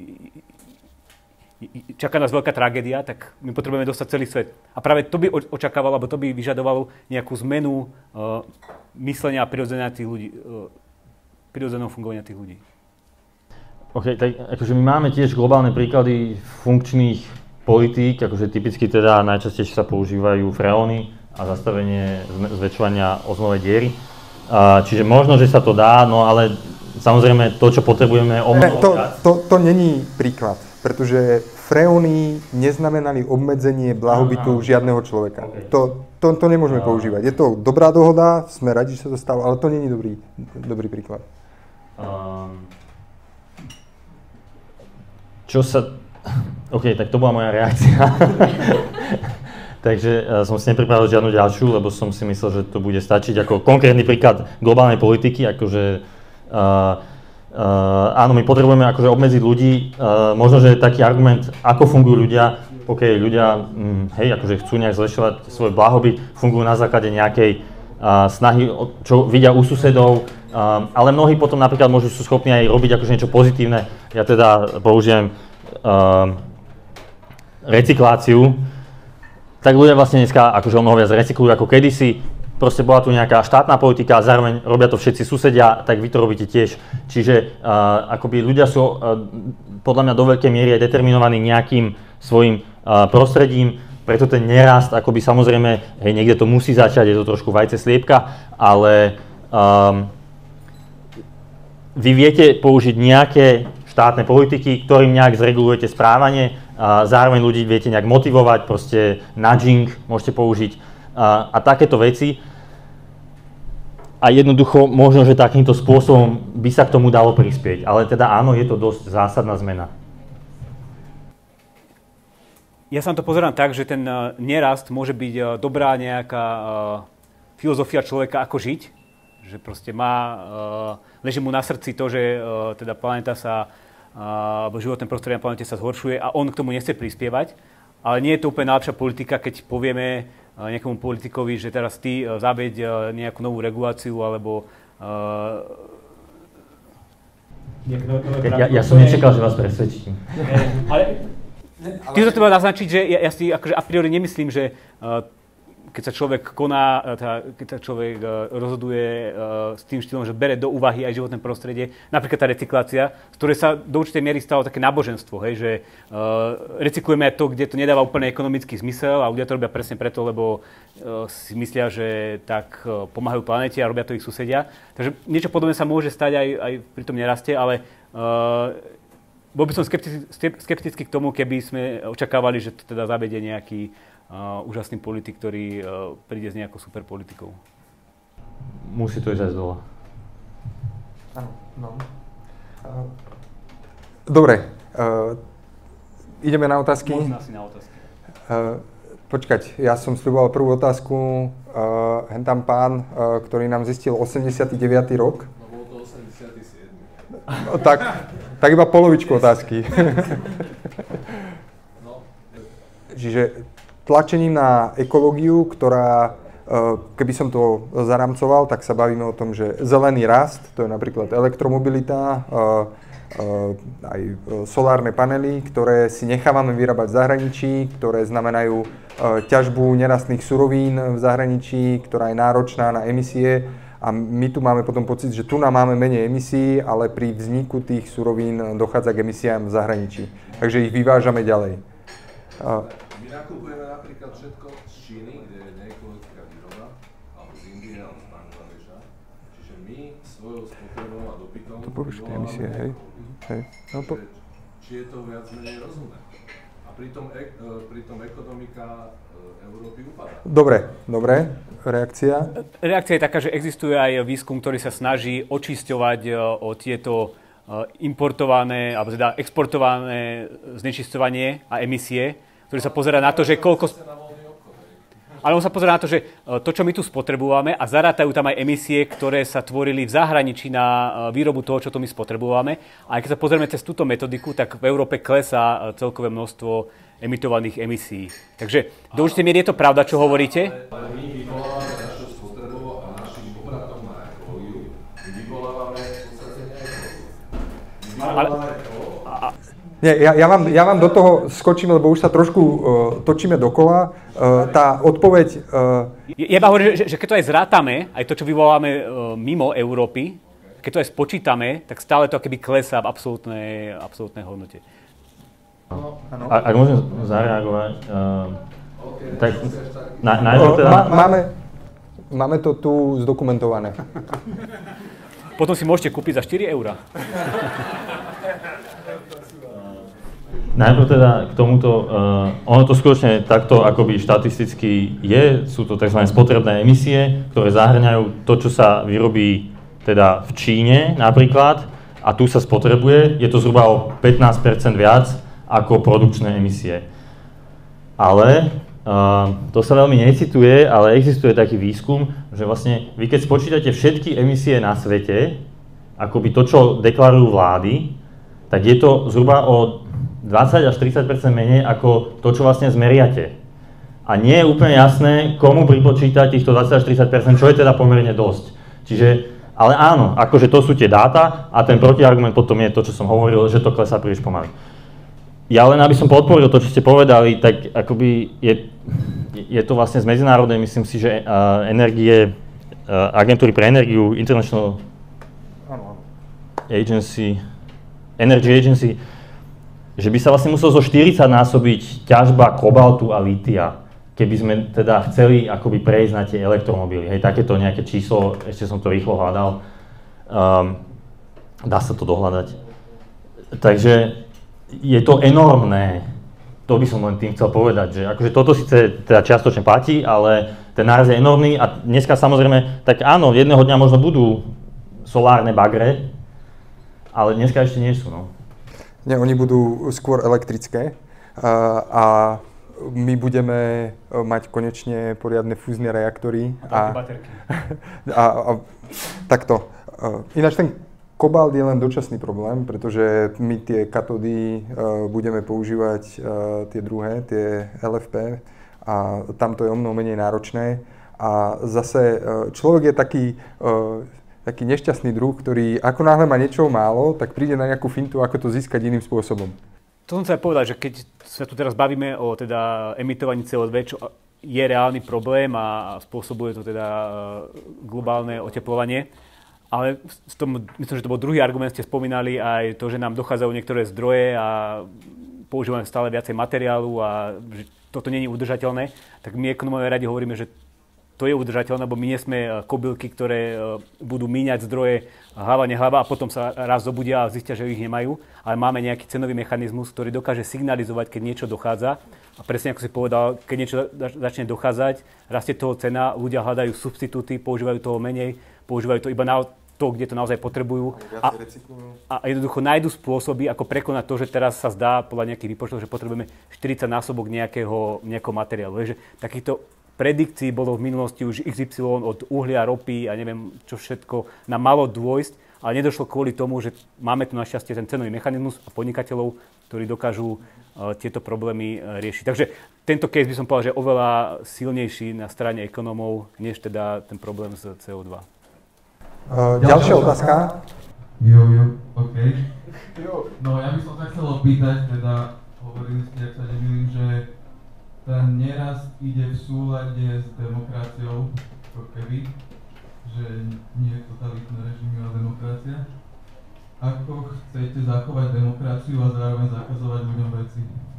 čaká nás veľká tragédia, tak my potrebujeme dostať celý svet. A práve to by očakávalo, alebo to by vyžadovalo nejakú zmenu uh, myslenia a prirodzenia tých ľudí. Uh, prirodzeného fungovania tých ľudí. OK, tak akože my máme tiež globálne príklady funkčných politík, akože typicky teda najčastejšie sa používajú freóny a zastavenie zväčšovania ozónovej diery. Uh, čiže možno, že sa to dá, no ale samozrejme to, čo potrebujeme o mnoho to, to, to není príklad, pretože freóny neznamenali obmedzenie blahobytu žiadneho človeka. Okay. To, to, to nemôžeme no. používať. Je to dobrá dohoda, sme radi, že sa to stalo, ale to není dobrý, dobrý príklad. Um, čo sa... OK, tak to bola moja reakcia. Takže uh, som si nepripravil žiadnu ďalšiu, lebo som si myslel, že to bude stačiť ako konkrétny príklad globálnej politiky, akože uh, Uh, áno, my potrebujeme akože obmedziť ľudí, uh, možno, že je taký argument, ako fungujú ľudia, pokiaľ ľudia, hm, hej, akože chcú nejak zlepšovať svoj blahobyt, fungujú na základe nejakej uh, snahy, čo vidia u susedov, uh, ale mnohí potom napríklad môžu sú schopní aj robiť akože niečo pozitívne. Ja teda použijem uh, recykláciu, tak ľudia vlastne dneska akože o mnoho viac recyklujú ako kedysi. Proste bola tu nejaká štátna politika a zároveň robia to všetci susedia, tak vy to robíte tiež. Čiže uh, akoby ľudia sú uh, podľa mňa do veľkej miery aj determinovaní nejakým svojim uh, prostredím, preto ten nerast, akoby samozrejme, hej, niekde to musí začať, je to trošku vajce sliepka, ale um, vy viete použiť nejaké štátne politiky, ktorým nejak zregulujete správanie, a zároveň ľudí viete nejak motivovať, proste nudging môžete použiť. A, a takéto veci. A jednoducho možno, že takýmto spôsobom by sa k tomu dalo prispieť. Ale teda áno, je to dosť zásadná zmena. Ja sa na to pozerám tak, že ten nerast môže byť dobrá nejaká uh, filozofia človeka, ako žiť. Že proste má, uh, leží mu na srdci to, že uh, teda planéta sa, uh, alebo životné prostredie na planéte sa zhoršuje a on k tomu nechce prispievať. Ale nie je to úplne najlepšia politika, keď povieme nejakomu politikovi, že teraz ty zaveď nejakú novú reguláciu, alebo... Uh... Ja, ja som nečakal, že vás presvedčím. Ale ty to treba naznačiť, že ja, ja si akože a priori nemyslím, že uh, keď sa človek koná, teda, keď sa človek uh, rozhoduje uh, s tým štýlom, že bere do úvahy aj životné prostredie, napríklad tá recyklácia, z ktorej sa do určitej miery stalo také náboženstvo, hej, že uh, recyklujeme to, kde to nedáva úplne ekonomický zmysel a ľudia to robia presne preto, lebo uh, si myslia, že tak uh, pomáhajú planéte a robia to ich susedia. Takže niečo podobné sa môže stať aj, aj pri tom neraste, ale uh, bol by som skeptický, skeptický k tomu, keby sme očakávali, že to teda zavedie nejaký Uh, úžasný politik, ktorý uh, príde s nejakou super politikou. Musí to ísť aj z dola. Áno, no. Uh, dobre, uh, ideme na otázky. Možno asi na otázky. Uh, počkať, ja som sľuboval prvú otázku. Uh, hen tam pán, uh, ktorý nám zistil osemdesiaty deviaty rok. No bol to osemdesiaty siedmy Uh, tak, tak iba polovičku otázky. No. Čiže tlačením na ekológiu, ktorá, keby som to zaramcoval, tak sa bavíme o tom, že zelený rast, to je napríklad elektromobilita, aj solárne panely, ktoré si nechávame vyrábať v zahraničí, ktoré znamenajú ťažbu nerastných surovín v zahraničí, ktorá je náročná na emisie. A my tu máme potom pocit, že tu nám máme menej emisí, ale pri vzniku tých surovín dochádza k emisiám v zahraničí. Takže ich vyvážame ďalej. My nakupujeme napríklad všetko z Číny, kde je neekologická výroba, alebo z Indie, alebo z Bangladeša. Čiže my svojou spotrebou a dopytom vyvolávame emisie, hej. Hej. No, po... Či je to viac menej rozumné. A pritom, e, pritom ekonomika e, Európy upadá. Dobre, dobre. Reakcia? Reakcia je taká, že existuje aj výskum, ktorý sa snaží očisťovať o tieto importované, alebo teda exportované znečisťovanie a emisie, ktorý sa pozerá na to, že koľko... Ale on sa pozerá na to, že to, čo my tu spotrebujeme a zarátajú tam aj emisie, ktoré sa tvorili v zahraničí na výrobu toho, čo tu my spotrebujeme. A keď sa pozrieme cez túto metodiku, tak v Európe klesá celkové množstvo emitovaných emisí. Takže do určitej miery je to pravda, čo hovoríte? Ale my vyvolávame našu spotrebu a našim obratom na ekológiu. My vyvolávame v podstate neekológiu. Nie, ja, ja, vám, ja vám do toho skočím, lebo už sa trošku uh, točíme dokola. Uh, tá odpoveď... Uh... Ja vám hovorím, že, že keď to aj zrátame, aj to, čo vyvoláme uh, mimo Európy, keď to aj spočítame, tak stále to keby klesá v absolútnej, absolútnej hodnote. No, a, ak môžem zareagovať, uh, tak na, najprv teda... Má, máme, máme to tu zdokumentované. Potom si môžete kúpiť za štyri eurá. Najprv teda k tomuto, uh, ono to skutočne takto akoby štatisticky je, sú to tzv. Spotrebné emisie, ktoré zahŕňajú to, čo sa vyrobí teda v Číne napríklad a tu sa spotrebuje, je to zhruba o pätnásť percent viac ako produkčné emisie. Ale uh, to sa veľmi necituje, ale existuje taký výskum, že vlastne vy keď spočítate všetky emisie na svete, akoby to, čo deklarujú vlády, tak je to zhruba o dvadsať až tridsať percent menej ako to, čo vlastne zmeriate. A nie je úplne jasné, komu pripočítať týchto dvadsať až tridsať percent, čo je teda pomerne dosť. Čiže, ale áno, akože to sú tie dáta a ten protiargument potom je to, čo som hovoril, že to klesá príliš pomaly. Ja len aby som podporil to, čo ste povedali, tak akoby je, je to vlastne z medzinárodnej, myslím si, že uh, energie, uh, agentúry pre energiu, International Agency, Energy Agency, že by sa vlastne muselo zo štyridsať násobiť ťažba kobaltu a lítia, keby sme teda chceli akoby prejsť na tie elektromobily. Hej, takéto nejaké číslo, ešte som to rýchlo hľadal, um, dá sa to dohľadať. Takže je to enormné, to by som len tým chcel povedať, že akože toto síce teda čiastočne platí, ale ten náraz je enormný a dneska samozrejme, tak áno, jedného dňa možno budú solárne bagre, ale dneska ešte nie sú, no. Nie, oni budú skôr elektrické a, a my budeme mať konečne poriadne fúzne reaktory. A, a, a takto. Ináč ten kobalt je len dočasný problém, pretože my tie katódy uh, budeme používať uh, tie druhé, tie el ef pé a tam to je o mnoho menej náročné. A zase uh, človek je taký uh, taký nešťastný druh, ktorý ako náhle má niečo málo, tak príde na nejakú fintu, ako to získať iným spôsobom. To som chcel povedať, že keď sa tu teraz bavíme o teda emitovaní cé o dva, čo je reálny problém a spôsobuje to teda globálne oteplovanie, ale v tom, myslím, že to bol druhý argument, ste spomínali aj to, že nám dochádzajú niektoré zdroje a používame stále viacej materiálu a že toto nie je udržateľné, tak my ekonómovia radi hovoríme, že to je udržateľné, lebo my nie sme kobylky, ktoré budú míňať zdroje hlava, nehlava a potom sa raz zobudia a zistia, že ich nemajú, ale máme nejaký cenový mechanizmus, ktorý dokáže signalizovať, keď niečo dochádza. A presne ako si povedal, keď niečo začne dochádzať, rastie toho cena, ľudia hľadajú substitúty, používajú toho menej, používajú to iba na to, kde to naozaj potrebujú. A, a jednoducho nájdu spôsoby, ako prekonať to, že teraz sa zdá podľa nejakých výpočtov, že potrebujeme štyridsať násobok nejakého, nejakého materiálu. Takže takýchto predikcií bolo v minulosti už iks ypsilon od uhlia, ropy a neviem čo všetko nám malo dôjsť, ale nedošlo kvôli tomu, že máme tu našťastie ten cenový mechanizmus a podnikateľov, ktorí dokážu uh, tieto problémy uh, riešiť. Takže tento case by som povedal, že je oveľa silnejší na strane ekonómov, než teda ten problém s cé o dva. Uh, ďalšia otázka. Jo, jo, OK. No ja by som sa chcel opýtať, teda hovorili ste, ak sa nemýlim, že ten nerast ide v súlade s demokraciou, ako keby, že nie je totalitné režimy, ale demokracia. Ako chcete zachovať demokraciu a zároveň zakazovať ľuďom veci?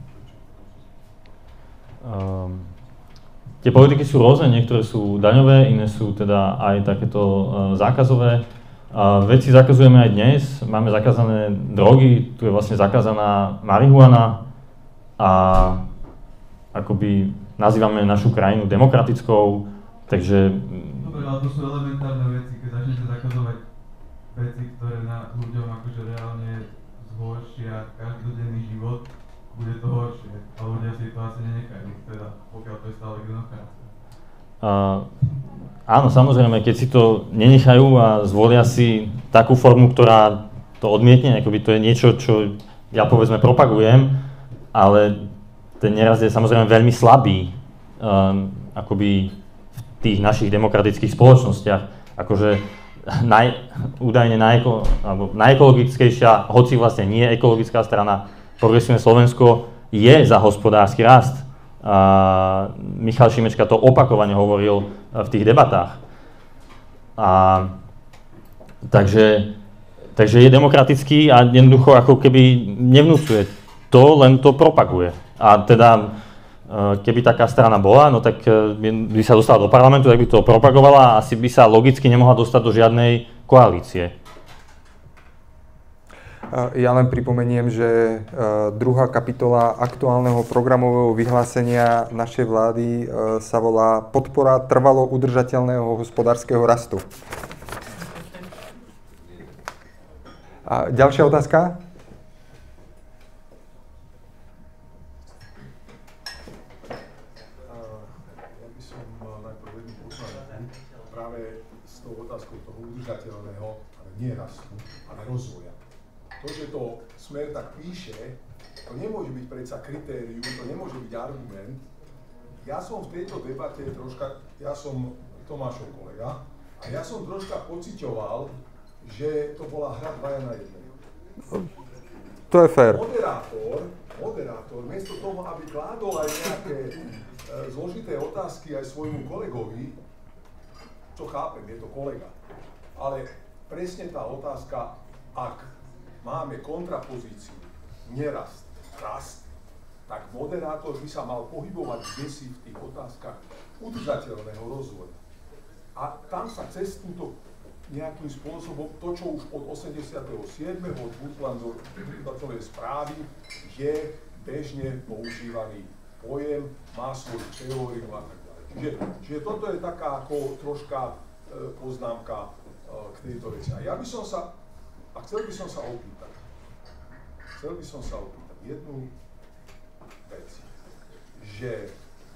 Um, tie politiky sú rôzne, niektoré sú daňové, iné sú teda aj takéto uh, zákazové. Uh, veci zakazujeme aj dnes, máme zakázané drogy, tu je vlastne zakázaná marihuana a akoby nazývame našu krajinu demokratickou, takže... Dobre, ale to sú elementárne veci, keď začnete zakazovať veci, ktoré na ľuďom akože reálne zhoršia každodenný život, bude to horšie a ľudia si to asi nenechajú, teda pokiaľ to je stále demokracia. Uh, áno, samozrejme, keď si to nenechajú a zvolia si takú formu, ktorá to odmietne, akoby to je niečo, čo ja povedzme propagujem, ale ten nerast je samozrejme veľmi slabý um, akoby v tých našich demokratických spoločnostiach. Akože naj, údajne najeko, alebo najekologickejšia, hoci vlastne nie ekologická strana, Progresívne Slovensko, je za hospodársky rast. Uh, Michal Šimečka to opakovane hovoril v tých debatách. A, takže Takže je demokratický a jednoducho ako keby nevnúcuje to, len to propaguje. A teda keby taká strana bola, no tak by sa dostala do parlamentu, tak by to propagovala a asi by sa logicky nemohla dostať do žiadnej koalície. Ja len pripomeniem, že druhá kapitola aktuálneho programového vyhlásenia našej vlády sa volá Podpora trvalo udržateľného hospodárskeho rastu. A ďalšia otázka? Ja by som mal najprv jednu poznámku práve s tou otázkou toho udržateľného, ale nie rastu, ale rozvoja. To, že to Smer tak píše, to nemôže byť predsa kritérium, to nemôže byť argument. Ja som v tejto debate troška, ja som Tomášov kolega, a ja som troška pociťoval, že to bola hra dvaja na jedného. To je fér. Moderátor, moderátor, miesto toho, aby kládol aj nejaké e, zložité otázky aj svojmu kolegovi, čo chápem, je to kolega, ale presne tá otázka, ak máme kontrapozíciu nerast, rast, tak moderátor by sa mal pohybovať kdesi v tých otázkach udržateľného rozvoja. A tam sa cez túto nejakým spôsobom, to čo už od osemdesiateho siedmeho od Brundtlandovej správy je bežne používaný pojem, má svoju teóriu a tak ďalej. Čiže, čiže toto je taká ako troška e, poznámka e, k tejto veci. A ja by som sa, a chcel by som sa opýtať, chcel by som sa opýtať jednu vec, že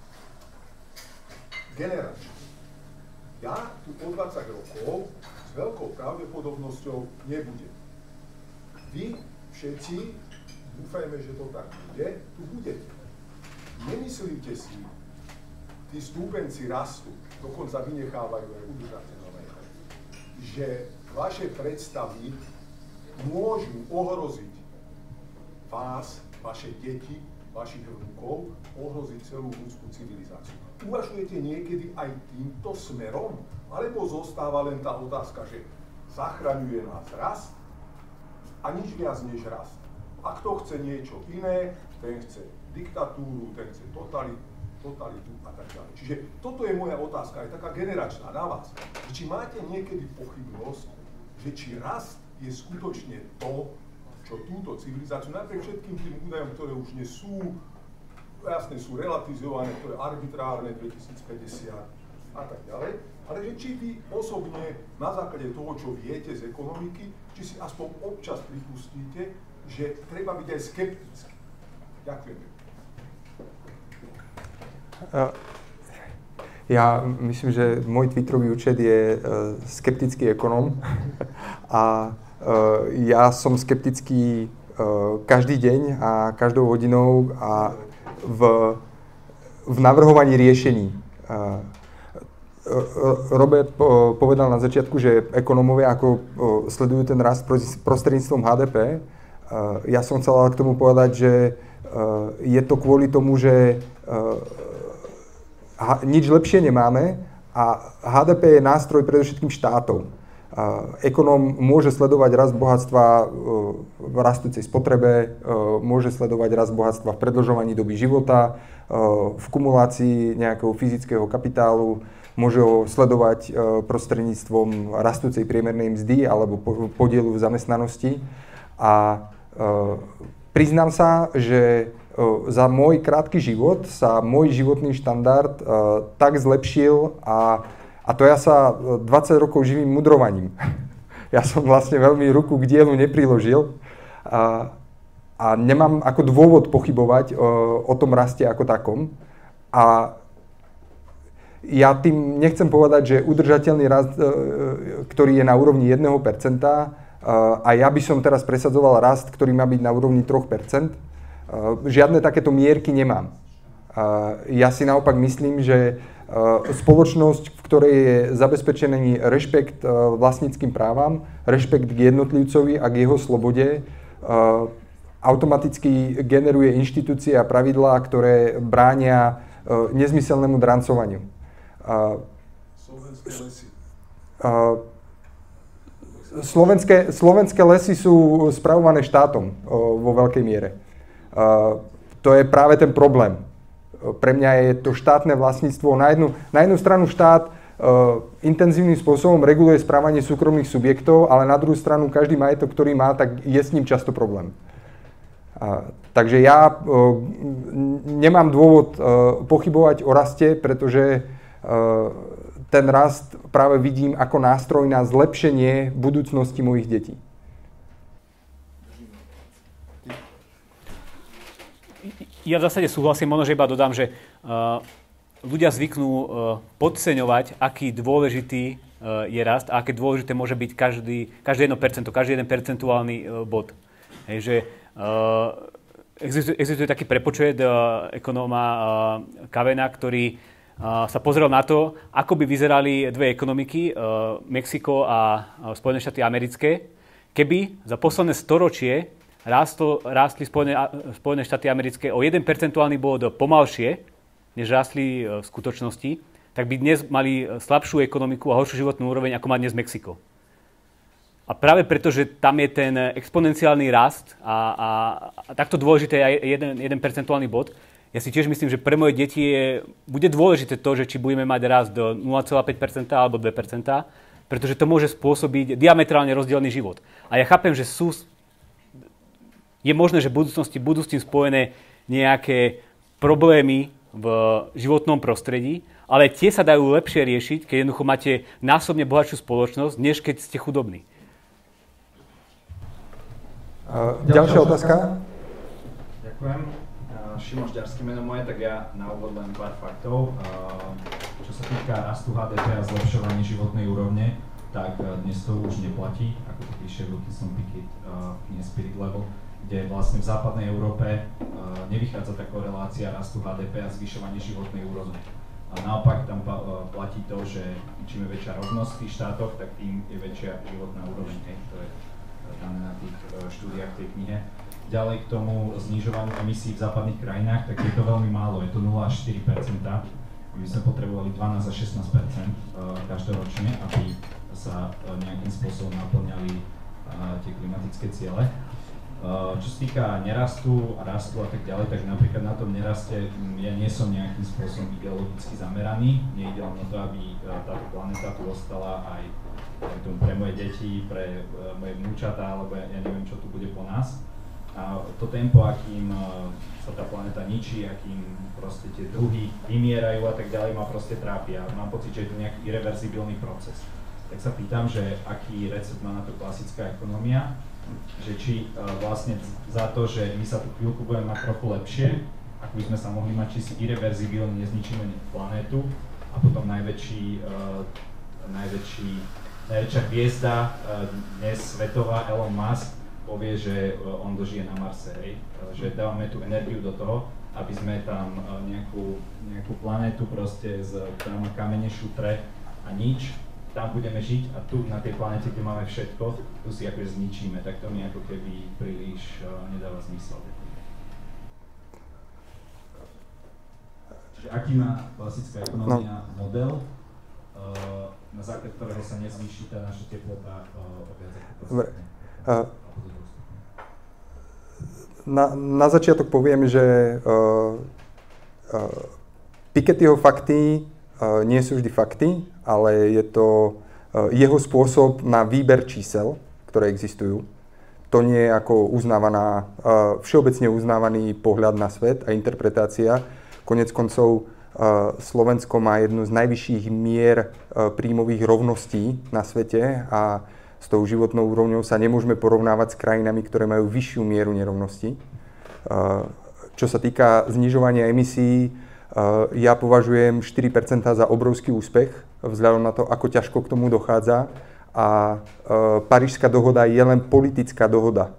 generačne, ja tu o dvadsať rokov s veľkou pravdepodobnosťou nebudem. Vy všetci, dúfajme, že to tak bude, tu budete. Nemyslíte si, tí stúpenci rastu, dokonca vynechávajú aj udržateľné, že vaše predstavy môžu ohroziť vás, vaše deti, vašich vnúkov, ohroziť celú ľudskú civilizáciu. Uvažujete niekedy aj týmto smerom? Alebo zostáva len tá otázka, že zachraňuje nás rast a nič viac než rast. A kto chce niečo iné, ten chce diktatúru, ten chce totalitu, totalitu a tak ďalej. Čiže toto je moja otázka, aj taká generačná na vás. Či máte niekedy pochybnosť, že či rast je skutočne to, čo túto civilizáciu, napriek všetkým tým údajom, ktoré už nie sú, jasne sú relativizované, to je arbitrárne dvetisícpäťdesiat a tak ďalej, ale že či vy osobne na základe toho, čo viete z ekonomiky, či si aspoň občas pripustíte, že treba byť aj skeptický. Ďakujem. Ja myslím, že môj twitterový účet je skeptický ekonóm a ja som skeptický každý deň a každou hodinou a v, v navrhovaní riešení. Robert povedal na začiatku, že ekonómovia ako sledujú ten rast prostredníctvom há dé pé. Ja som chcel ale k tomu povedať, že je to kvôli tomu, že nič lepšie nemáme a há dé pé je nástroj predovšetkým štátov. Ekonóm môže sledovať rast bohatstva v rastúcej spotrebe, môže sledovať rast bohatstva v predĺžovaní doby života, v kumulácii nejakého fyzického kapitálu, môže ho sledovať prostredníctvom rastúcej priemernej mzdy alebo podielu v zamestnanosti. A priznám sa, že za môj krátky život sa môj životný štandard tak zlepšil a A to ja sa dvadsať rokov živím mudrovaním. Ja som vlastne veľmi ruku k dielu nepriložil a, a nemám ako dôvod pochybovať o, o tom raste ako takom. A ja tým nechcem povedať, že udržateľný rast, ktorý je na úrovni jedno percento, a ja by som teraz presadzoval rast, ktorý má byť na úrovni tri percentá, žiadne takéto mierky nemám. Ja si naopak myslím, že spoločnosť, v ktorej je zabezpečený rešpekt vlastníckym právam, rešpekt k jednotlivcovi a k jeho slobode, automaticky generuje inštitúcie a pravidlá, ktoré bránia nezmyselnému drancovaniu. Slovenské lesy. slovenské, slovenské lesy sú spravované štátom vo veľkej miere. To je práve ten problém. Pre mňa je to štátne vlastníctvo. Na jednu, na jednu stranu štát intenzívnym spôsobom reguluje správanie súkromných subjektov, ale na druhú stranu každý majetok, ktorý má, tak je s ním často problém. Takže ja nemám dôvod pochybovať o raste, pretože ten rast práve vidím ako nástroj na zlepšenie budúcnosti mojich detí. Ja v zásade súhlasím, možno, že iba dodám, že uh, ľudia zvyknú uh, podceňovať, aký dôležitý uh, je rast a aké dôležité môže byť každý, každé jedno percento, každý jeden percentuálny uh, bod. Hej, že uh, existuje, existuje taký prepočet uh, ekonóma uh, Cavena, ktorý sa pozrel na to, ako by vyzerali dve ekonomiky, Mexiko a Spojené štáty americké, keby za posledné storočie rástlo, rástli Spojené, Spojené štáty americké o jeden percentuálny bod pomalšie, než rástli v skutočnosti, tak by dnes mali slabšiu ekonomiku a horšiu životnú úroveň, ako má dnes Mexiko. A práve preto, že tam je ten exponenciálny rast a, a, a takto dôležité je jeden, jeden percentuálny bod, ja si tiež myslím, že pre moje deti je, bude dôležité to, že či budeme mať rast do nula celá päť percenta alebo dve percentá, pretože to môže spôsobiť diametrálne rozdielny život. A ja chápem, že sú, je možné, že v budúcnosti budú s tým spojené nejaké problémy v životnom prostredí, ale tie sa dajú lepšie riešiť, keď jednoducho máte násobne bohatšiu spoločnosť, než keď ste chudobní. Uh, ďalšia otázka? Ďakujem. Šimon Žďarský meno moje, tak ja na úvod len pár faktov. Čo sa týka rastu há dé pé a zlepšovania životnej úrovne, tak dnes to už neplatí, ako to píše Wilkinson Pickett v knihe Spirit Level, kde vlastne v západnej Európe nevychádza tá korelácia rastu há dé pé a zvyšovanie životnej úrovne. A naopak tam platí to, že čím je väčšia rovnosť v tých štátoch, tak tým je väčšia životná úroveň. To je dané na tých štúdiách tej knihe. Ďalej k tomu znižovaniu emisí v západných krajinách, tak je to veľmi málo, je to nula až štyri percentá. My by sme potrebovali dvanásť až šestnásť percent každoročne, aby sa nejakým spôsobom naplňali tie klimatické ciele. Čo sa týka nerastu a rastu a tak ďalej, tak napríklad na tom neraste ja nie som nejakým spôsobom ideologicky zameraný. Nejde len o to, aby táto planéta tu ostala aj pre moje deti, pre moje vnúčatá, alebo ja neviem, čo tu bude po nás. A to tempo, akým sa tá planéta ničí, akým proste tie druhy vymierajú a tak ďalej, ma proste trápi a mám pocit, že je to nejaký irreverzibilný proces. Tak sa pýtam, že aký recept má na to klasická ekonomia, že či uh, vlastne za to, že my sa tu chvíľku budeme mať trochu lepšie, ako by sme sa mohli mať, či si irreverzibilne nezničíme planétu a potom najväčší, uh, najväčší, najväčšia hviezda uh, dnes svetová Elon Musk povie, že on dožije na Marse, hej? Že dávame tú energiu do toho, aby sme tam nejakú, nejakú planétu proste, z, ktorá má kamene, šutre a nič, tam budeme žiť a tu na tej planete, kde máme všetko, tu si akože zničíme, tak to mi ako keby príliš uh, nedáva zmysel. Čiže aký má klasická ekonomia no. model, uh, na základ ktorého sa nezvýši tá naša teplota uh, o viac ako podstatne? Uh. Na, na začiatok poviem, že uh, uh, Pikettyho fakty uh, nie sú vždy fakty, ale je to uh, jeho spôsob na výber čísel, ktoré existujú. To nie je ako uznávaná, uh, všeobecne uznávaný pohľad na svet a interpretácia. Konec koncov uh, Slovensko má jednu z najvyšších mier uh, príjmových rovností na svete a s tou životnou úrovňou sa nemôžeme porovnávať s krajinami, ktoré majú vyššiu mieru nerovnosti. Čo sa týka znižovania emisí, ja považujem štyri percentá za obrovský úspech, vzhľadom na to, ako ťažko k tomu dochádza. A Parížská dohoda je len politická dohoda.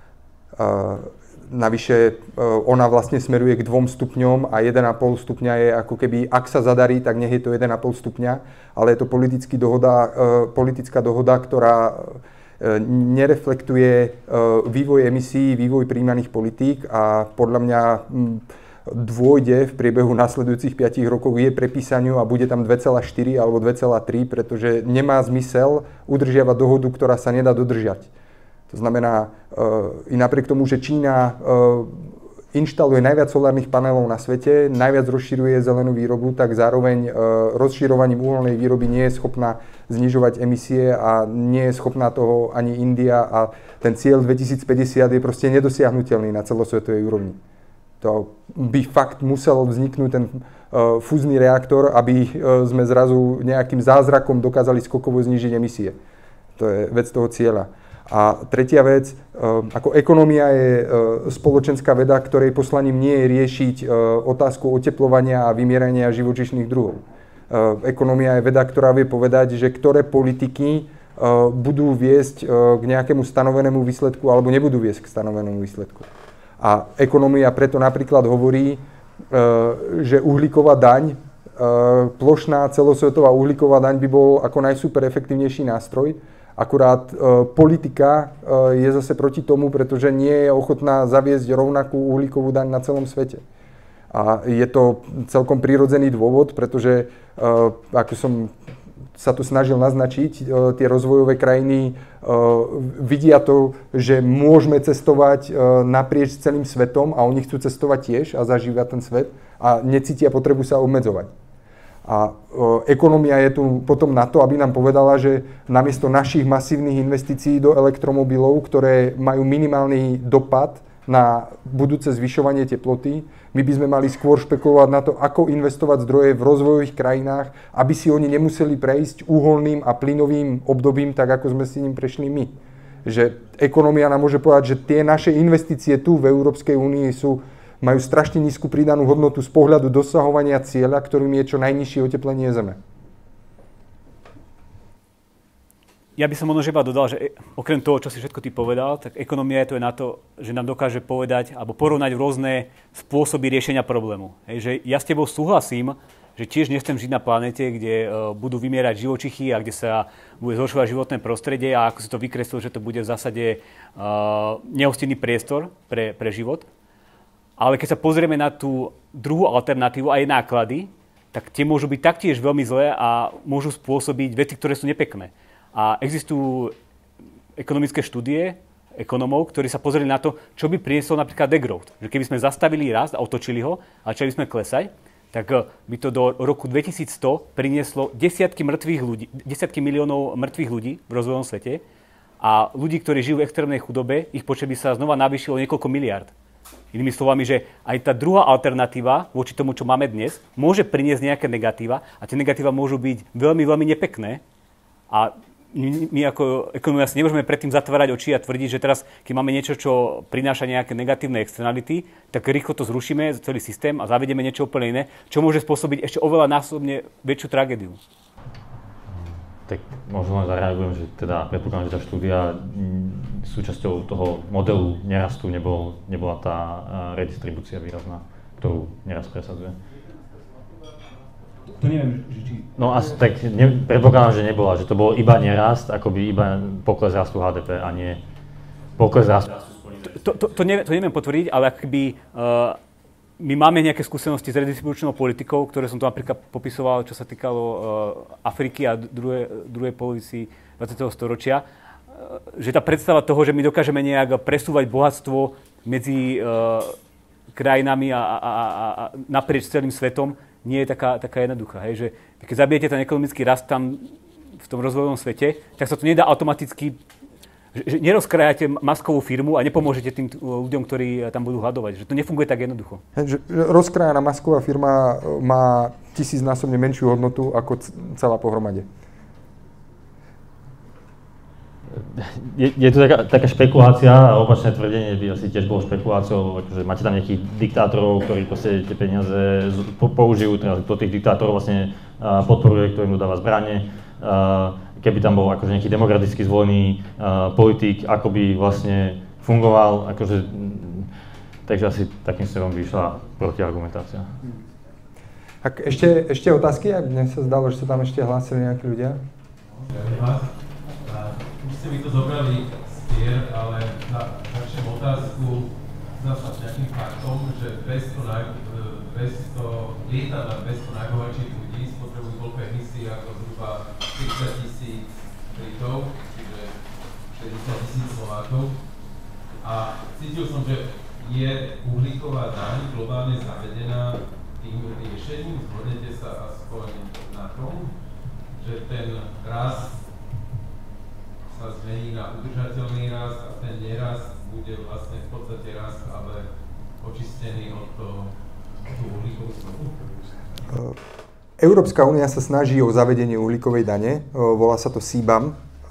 Navyše ona vlastne smeruje k dvom stupňom a jeden a pol stupňa je ako keby, ak sa zadarí, tak nech je to jeden a pol stupňa, ale je to politický dohoda, politická dohoda, ktorá nereflektuje vývoj emisí, vývoj prijímaných politík a podľa mňa dôjde v priebehu nasledujúcich päť rokov je prepísaniu a bude tam dva celé štyri alebo dva celé tri, pretože nemá zmysel udržiavať dohodu, ktorá sa nedá dodržať. To znamená, i napriek tomu, že Čína inštaluje najviac solárnych panelov na svete, najviac rozširuje zelenú výrobu, tak zároveň rozširovaním uholnej výroby nie je schopná znižovať emisie a nie je schopná toho ani India a ten cieľ dvetisícpäťdesiat je proste nedosiahnuteľný na celosvetovej úrovni. To by fakt musel vzniknúť ten uh, fúzny reaktor, aby uh, sme zrazu nejakým zázrakom dokázali skokovo znížiť emisie. To je vec toho cieľa. A tretia vec, uh, ako ekonómia je uh, spoločenská veda, ktorej poslaním nie je riešiť uh, otázku oteplovania a vymierania živočíšnych druhov. Uh, ekonómia je veda, ktorá vie povedať, že ktoré politiky uh, budú viesť uh, k nejakému stanovenému výsledku alebo nebudú viesť k stanovenému výsledku. A ekonómia preto napríklad hovorí, že uhlíková daň, plošná celosvetová uhlíková daň by bol ako najsuper efektívnejší nástroj. Akurát politika je zase proti tomu, pretože nie je ochotná zaviesť rovnakú uhlíkovú daň na celom svete. A je to celkom prirodzený dôvod, pretože ako som sa tu snažil naznačiť, tie rozvojové krajiny vidia to, že môžeme cestovať naprieč celým svetom a oni chcú cestovať tiež a zažívať ten svet a necítia potrebu sa obmedzovať. A ekonómia je tu potom na to, aby nám povedala, že namiesto našich masívnych investícií do elektromobilov, ktoré majú minimálny dopad na budúce zvyšovanie teploty, my by sme mali skôr špekulovať na to, ako investovať zdroje v rozvojových krajinách, aby si oni nemuseli prejsť uholným a plynovým obdobím, tak ako sme si ním prešli my. Že ekonómia nám môže povedať, že tie naše investície tu v Európskej únii sú, majú strašne nízku pridanú hodnotu z pohľadu dosahovania cieľa, ktorým je čo najnižšie oteplenie Zeme. Ja by som možno iba dodal, že okrem toho, čo si všetko ty povedal, tak ekonomia je to je na to, že nám dokáže povedať alebo porovnať rôzne spôsoby riešenia problému. Hej, že ja s tebou súhlasím, že tiež nechcem žiť na planete, kde uh, budú vymierať živočichy a kde sa bude zhoršovať životné prostredie a ako si to vykreslil, že to bude v zásade uh, nehostinný priestor pre, pre život. Ale keď sa pozrieme na tú druhú alternatívu a jej náklady, tak tie môžu byť taktiež veľmi zlé a môžu spôsobiť veci, ktoré sú nepekné. A existujú ekonomické štúdie ekonomov, ktorí sa pozreli na to, čo by prinieslo napríklad degrowth. Že keby sme zastavili rast a otočili ho a začali by sme klesať, tak by to do roku dvetisícsto prinieslo desiatky mŕtvych ľudí, desiatky miliónov mŕtvych ľudí v rozvojovom svete a ľudí, ktorí žijú v extrémnej chudobe, ich počet by sa znova navýšilo o niekoľko miliárd. Inými slovami, že aj tá druhá alternatíva voči tomu, čo máme dnes, môže priniesť nejaké negatíva a tie negatíva môžu byť veľmi, veľmi nepekné a my ako ekonomia si nemôžeme predtým zatvárať oči a tvrdiť, že teraz, keď máme niečo, čo prináša nejaké negatívne externality, tak rýchlo to zrušíme, celý systém a zavedieme niečo úplne iné, čo môže spôsobiť ešte oveľa násobne väčšiu tragédiu. Tak možno len zareagujem, že teda predpokladám, že tá štúdia súčasťou toho modelu nerastu nebol, nebola tá redistribúcia výrazná, ktorú nerast presadzuje. To neviem, že či... No asi tak ne, predpokladám, že nebola, že to bol iba nerast, akoby iba pokles rastu há dé pé a nie pokles rastu. To, to, to, neviem, to neviem potvrdiť, ale akby uh, my máme nejaké skúsenosti s redistribučnou politikou, ktoré som tu napríklad popisoval, čo sa týkalo uh, Afriky a druhej, druhej polovici dvadsiateho storočia, uh, že tá predstava toho, že my dokážeme nejak presúvať bohatstvo medzi uh, krajinami a, a, a, a naprieč celým svetom, nie je taká, taká jednoduchá. Hej? Že keď zabijete ten ekonomický rast tam v tom rozvojovom svete, tak sa to nedá automaticky, že, že nerozkrajate maskovú firmu a nepomôžete tým ľuďom, ktorí tam budú hľadovať. Že to nefunguje tak jednoducho. Hej, že rozkrajaná masková firma má tisícnásobne menšiu hodnotu ako celá pohromade. Je, je to taká, taká špekulácia a opačné tvrdenie by asi tiež bolo špekuláciou, akože máte tam nejakých diktátorov, ktorí proste tie peniaze použijú, teda to tých diktátorov vlastne uh, podporuje, ktorým dodáva zbrane. Uh, keby tam bol akože nejaký demokraticky zvolený uh, politik, ako by vlastne fungoval, akože, takže asi takým smerom by išla protiargumentácia. Tak ešte, ešte otázky? Mne sa zdalo, že sa tam ešte hlásili nejakí ľudia. Už ste mi to zobrali spier, ale na, začnem otázku zase nejakým faktom, že dvesto naj, dvesto lietadla, dvesto najbohatších ľudí spotrebujú toľko emisí ako zhruba tridsať tisíc Britov, čiže šesťdesiat tisíc Slovákov. A cítil som, že je uhlíková daň globálne zavedená tým riešením. Zhodnete sa aspoň na tom, že ten rast sa zmení na udržateľný rast a ten nerast bude vlastne v podstate rast, ale očistený od toho uhlíkovú stopu? Európska únia sa snaží o zavedenie uhlíkovej dane, volá sa to C B A M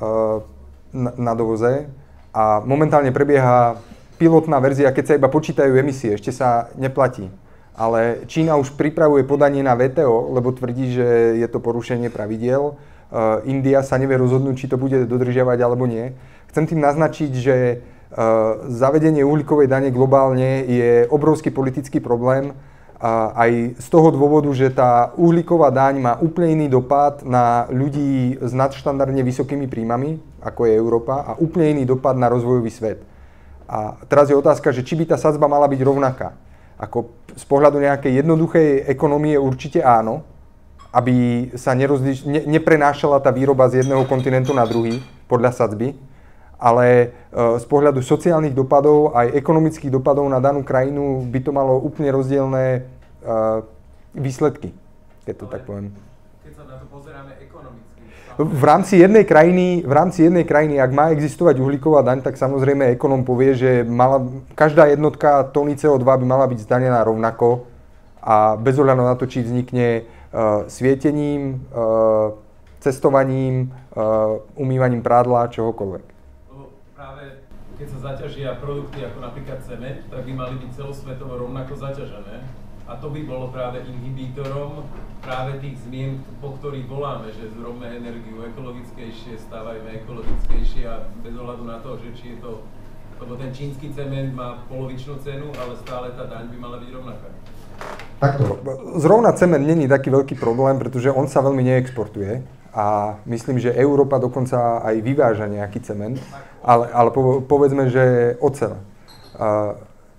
na, na dovoze a momentálne prebieha pilotná verzia, keď sa iba počítajú emisie, ešte sa neplatí. Ale Čína už pripravuje podanie na W T O, lebo tvrdí, že je to porušenie pravidiel. India sa nevie rozhodnúť, či to bude dodržiavať alebo nie. Chcem tým naznačiť, že zavedenie uhlíkovej dane globálne je obrovský politický problém. Aj z toho dôvodu, že tá uhlíková daň má úplne iný dopad na ľudí s nadštandardne vysokými príjmami, ako je Európa, a úplne iný dopad na rozvojový svet. A teraz je otázka, že či by tá sadzba mala byť rovnaká. Ako z pohľadu nejakej jednoduchej ekonomie určite áno, aby sa nerozliš- ne- neprenášala tá výroba z jedného kontinentu na druhý podľa sadzby, ale e, z pohľadu sociálnych dopadov aj ekonomických dopadov na danú krajinu by to malo úplne rozdielne e, výsledky, keď to ale tak poviem. Keď sa na to pozeráme ekonomicky. V rámci jednej krajiny, v rámci jednej krajiny, ak má existovať uhlíková daň, tak samozrejme ekonóm povie, že mala, každá jednotka tóny C O dva by mala byť zdanená rovnako a bez ohľadu na to, či vznikne uh, svietením, uh, cestovaním, uh, umývaním prádla, čohokoľvek. Práve keď sa zaťažia produkty ako napríklad cement, tak by mali byť celosvetovo rovnako zaťažené. A to by bolo práve inhibítorom práve tých zmien, po ktorých voláme, že zrobme energiu ekologickejšie, stávajme ekologickejšie a bez ohľadu na to, že či je to, lebo ten čínsky cement má polovičnú cenu, ale stále tá daň by mala byť rovnaká. Takto, zrovna cement není taký veľký problém, pretože on sa veľmi neexportuje a myslím, že Európa dokonca aj vyváža nejaký cement, ale, ale povedzme, že oceľ. Uh,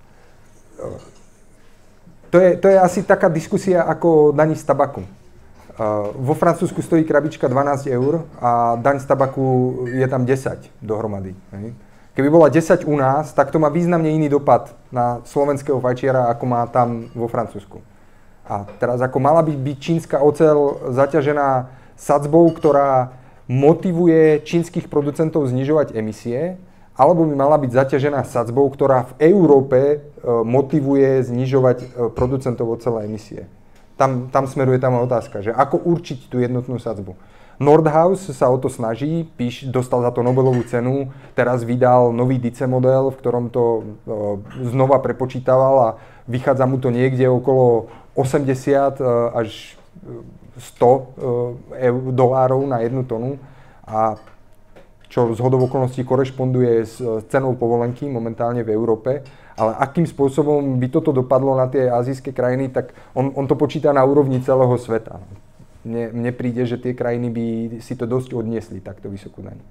uh, To je, to je asi taká diskusia ako daň z tabaku. Uh, vo Francúzsku stojí krabička dvanásť eur a daň z tabaku je tam desať dohromady. Hej. Keby bola desať u nás, tak to má významne iný dopad na slovenského fajčiara, ako má tam vo Francúzsku. A teraz ako mala by byť čínska oceľ zaťažená sadzbou, ktorá motivuje čínskych producentov znižovať emisie, alebo by mala byť zaťažená sadzbou, ktorá v Európe e, motivuje znižovať e, producentov ocele emisie. Tam, tam smeruje tá moja otázka, že ako určiť tú jednotnú sadzbu. Nordhaus sa o to snaží, píš, dostal za to Nobelovú cenu, teraz vydal nový D C model, v ktorom to e, znova prepočítaval a vychádza mu to niekde okolo osemdesiat e, až sto e, dolárov na jednu tonu. A čo zhodou okolností korešponduje s cenou povolenky momentálne v Európe. Ale akým spôsobom by toto dopadlo na tie azijské krajiny, tak on, on to počíta na úrovni celého sveta. Mne, mne príde, že tie krajiny by si to dosť odniesli, takto vysokú daň.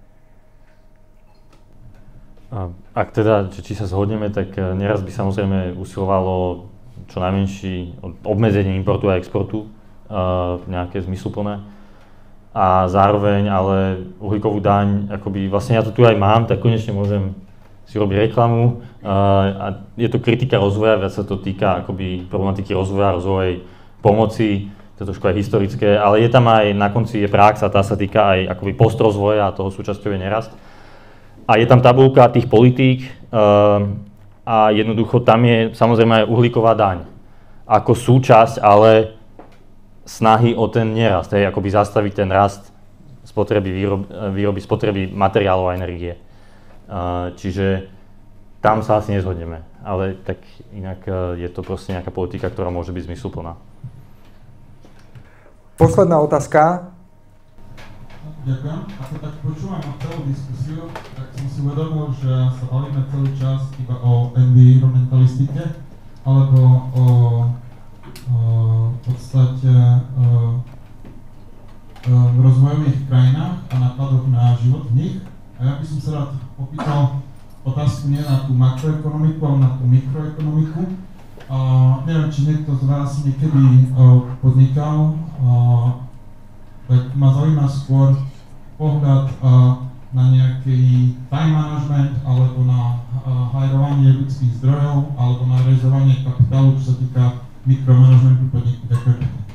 Ak teda, či sa zhodneme, tak neraz by samozrejme usilovalo čo najmenší obmedzenie importu a exportu, nejaké zmysluplné. A zároveň ale uhlíkovú daň, akoby vlastne ja to tu aj mám, tak konečne môžem si robiť reklamu. A je to kritika rozvoja, viac sa to týka akoby problematiky rozvoja, rozvojovej pomoci, to je trošku aj historické, ale je tam aj na konci je prax a tá sa týka aj akoby postrozvoja a toho súčasťou je nerast. A je tam tabuľka tých politík a jednoducho tam je samozrejme aj uhlíková daň ako súčasť, ale snahy o ten nerast, hej, akoby zastaviť ten rast spotreby výroby, výroby spotreby materiálov a energie. Uh, čiže tam sa asi nezhodneme, ale tak inak uh, je to proste nejaká politika, ktorá môže byť zmysluplná. Posledná otázka. Ďakujem. Ako tak počúvam celú diskusiu, tak som si uvedomil, že sa bavíme celý čas iba o environmentalistike, alebo o v podstate v rozvojových krajinách a nákladoch na život v nich. A ja by som sa rád opýtal otázku nie na tú makroekonomiku, ale na tú mikroekonomiku. Uh, neviem, či niekto z vás niekedy uh, podnikal, uh, tak ma zaujíma skôr pohľad uh, na nejaký time management alebo na uh, hajrovanie ľudských zdrojov alebo na realizovanie kapitálu, čo sa týka mikromanagementu podniku. Ďakujem.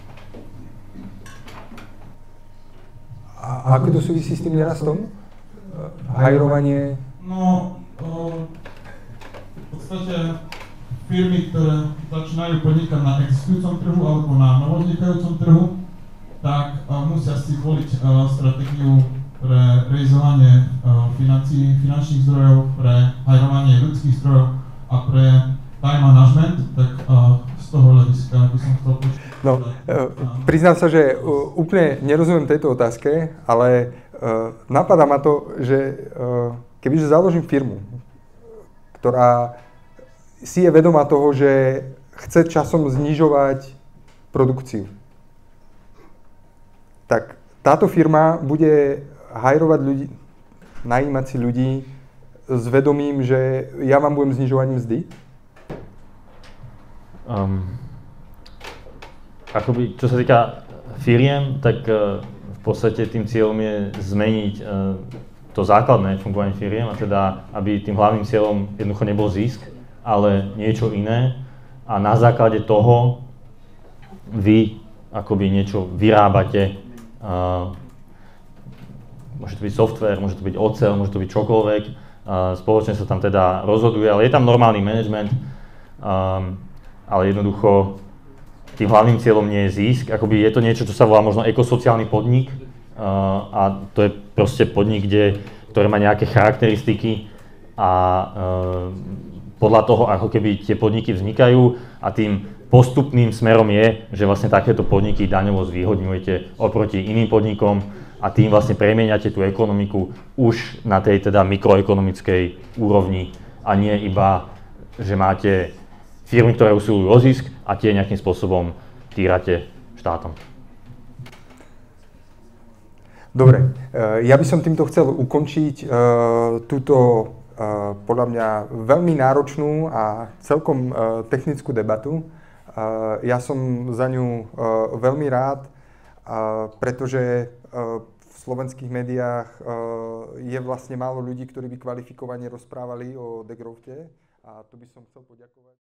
A ako to súvisí s tým nerastom? Hajrovanie? No, uh, v podstate firmy, ktoré začínajú podnikať na existujúcom trhu alebo na novovznikajúcom trhu, tak uh, musia si voliť uh, stratégiu pre realizovanie uh, financí, finančných zdrojov, pre hajrovanie ľudských zdrojov a pre time management, tak uh, z toho hľadiska by som chcel počuť. No, uh, priznám sa, že uh, úplne nerozumiem tejto otázke, ale uh, napadá ma to, že uh, kebyže založím firmu, ktorá si je vedomá toho, že chce časom znižovať produkciu, tak táto firma bude hajrovať ľudí, najímať si ľudí s vedomím, že ja vám budem znižovať mzdy? Um, akoby, čo sa týka firiem, tak uh, v podstate tým cieľom je zmeniť uh, to základné fungovanie firiem, a teda, aby tým hlavným cieľom jednoducho nebol zisk, ale niečo iné, a na základe toho vy akoby niečo vyrábate. Uh, môže to byť software, môže to byť oceľ, môže to byť čokoľvek. Uh, spoločne sa tam teda rozhoduje, ale je tam normálny management, um, ale jednoducho tým hlavným cieľom nie je zisk. Akoby je to niečo, čo sa volá možno ekosociálny podnik, uh, a to je proste podnik, kde, ktorý má nejaké charakteristiky a uh, podľa toho, ako keby tie podniky vznikajú, a tým postupným smerom je, že vlastne takéto podniky daňovo zvýhodňujete oproti iným podnikom a tým vlastne premieňate tú ekonomiku už na tej teda mikroekonomickej úrovni, a nie iba, že máte firmy, ktoré usilujú o zisk a tie nejakým spôsobom týrate štátom. Dobre, ja by som týmto chcel ukončiť túto Uh, podľa mňa veľmi náročnú a celkom uh, technickú debatu. Uh, ja som za ňu uh, veľmi rád, uh, pretože uh, v slovenských médiách uh, je vlastne málo ľudí, ktorí by kvalifikovane rozprávali o degrowte, a tu by som chcel poďakovať.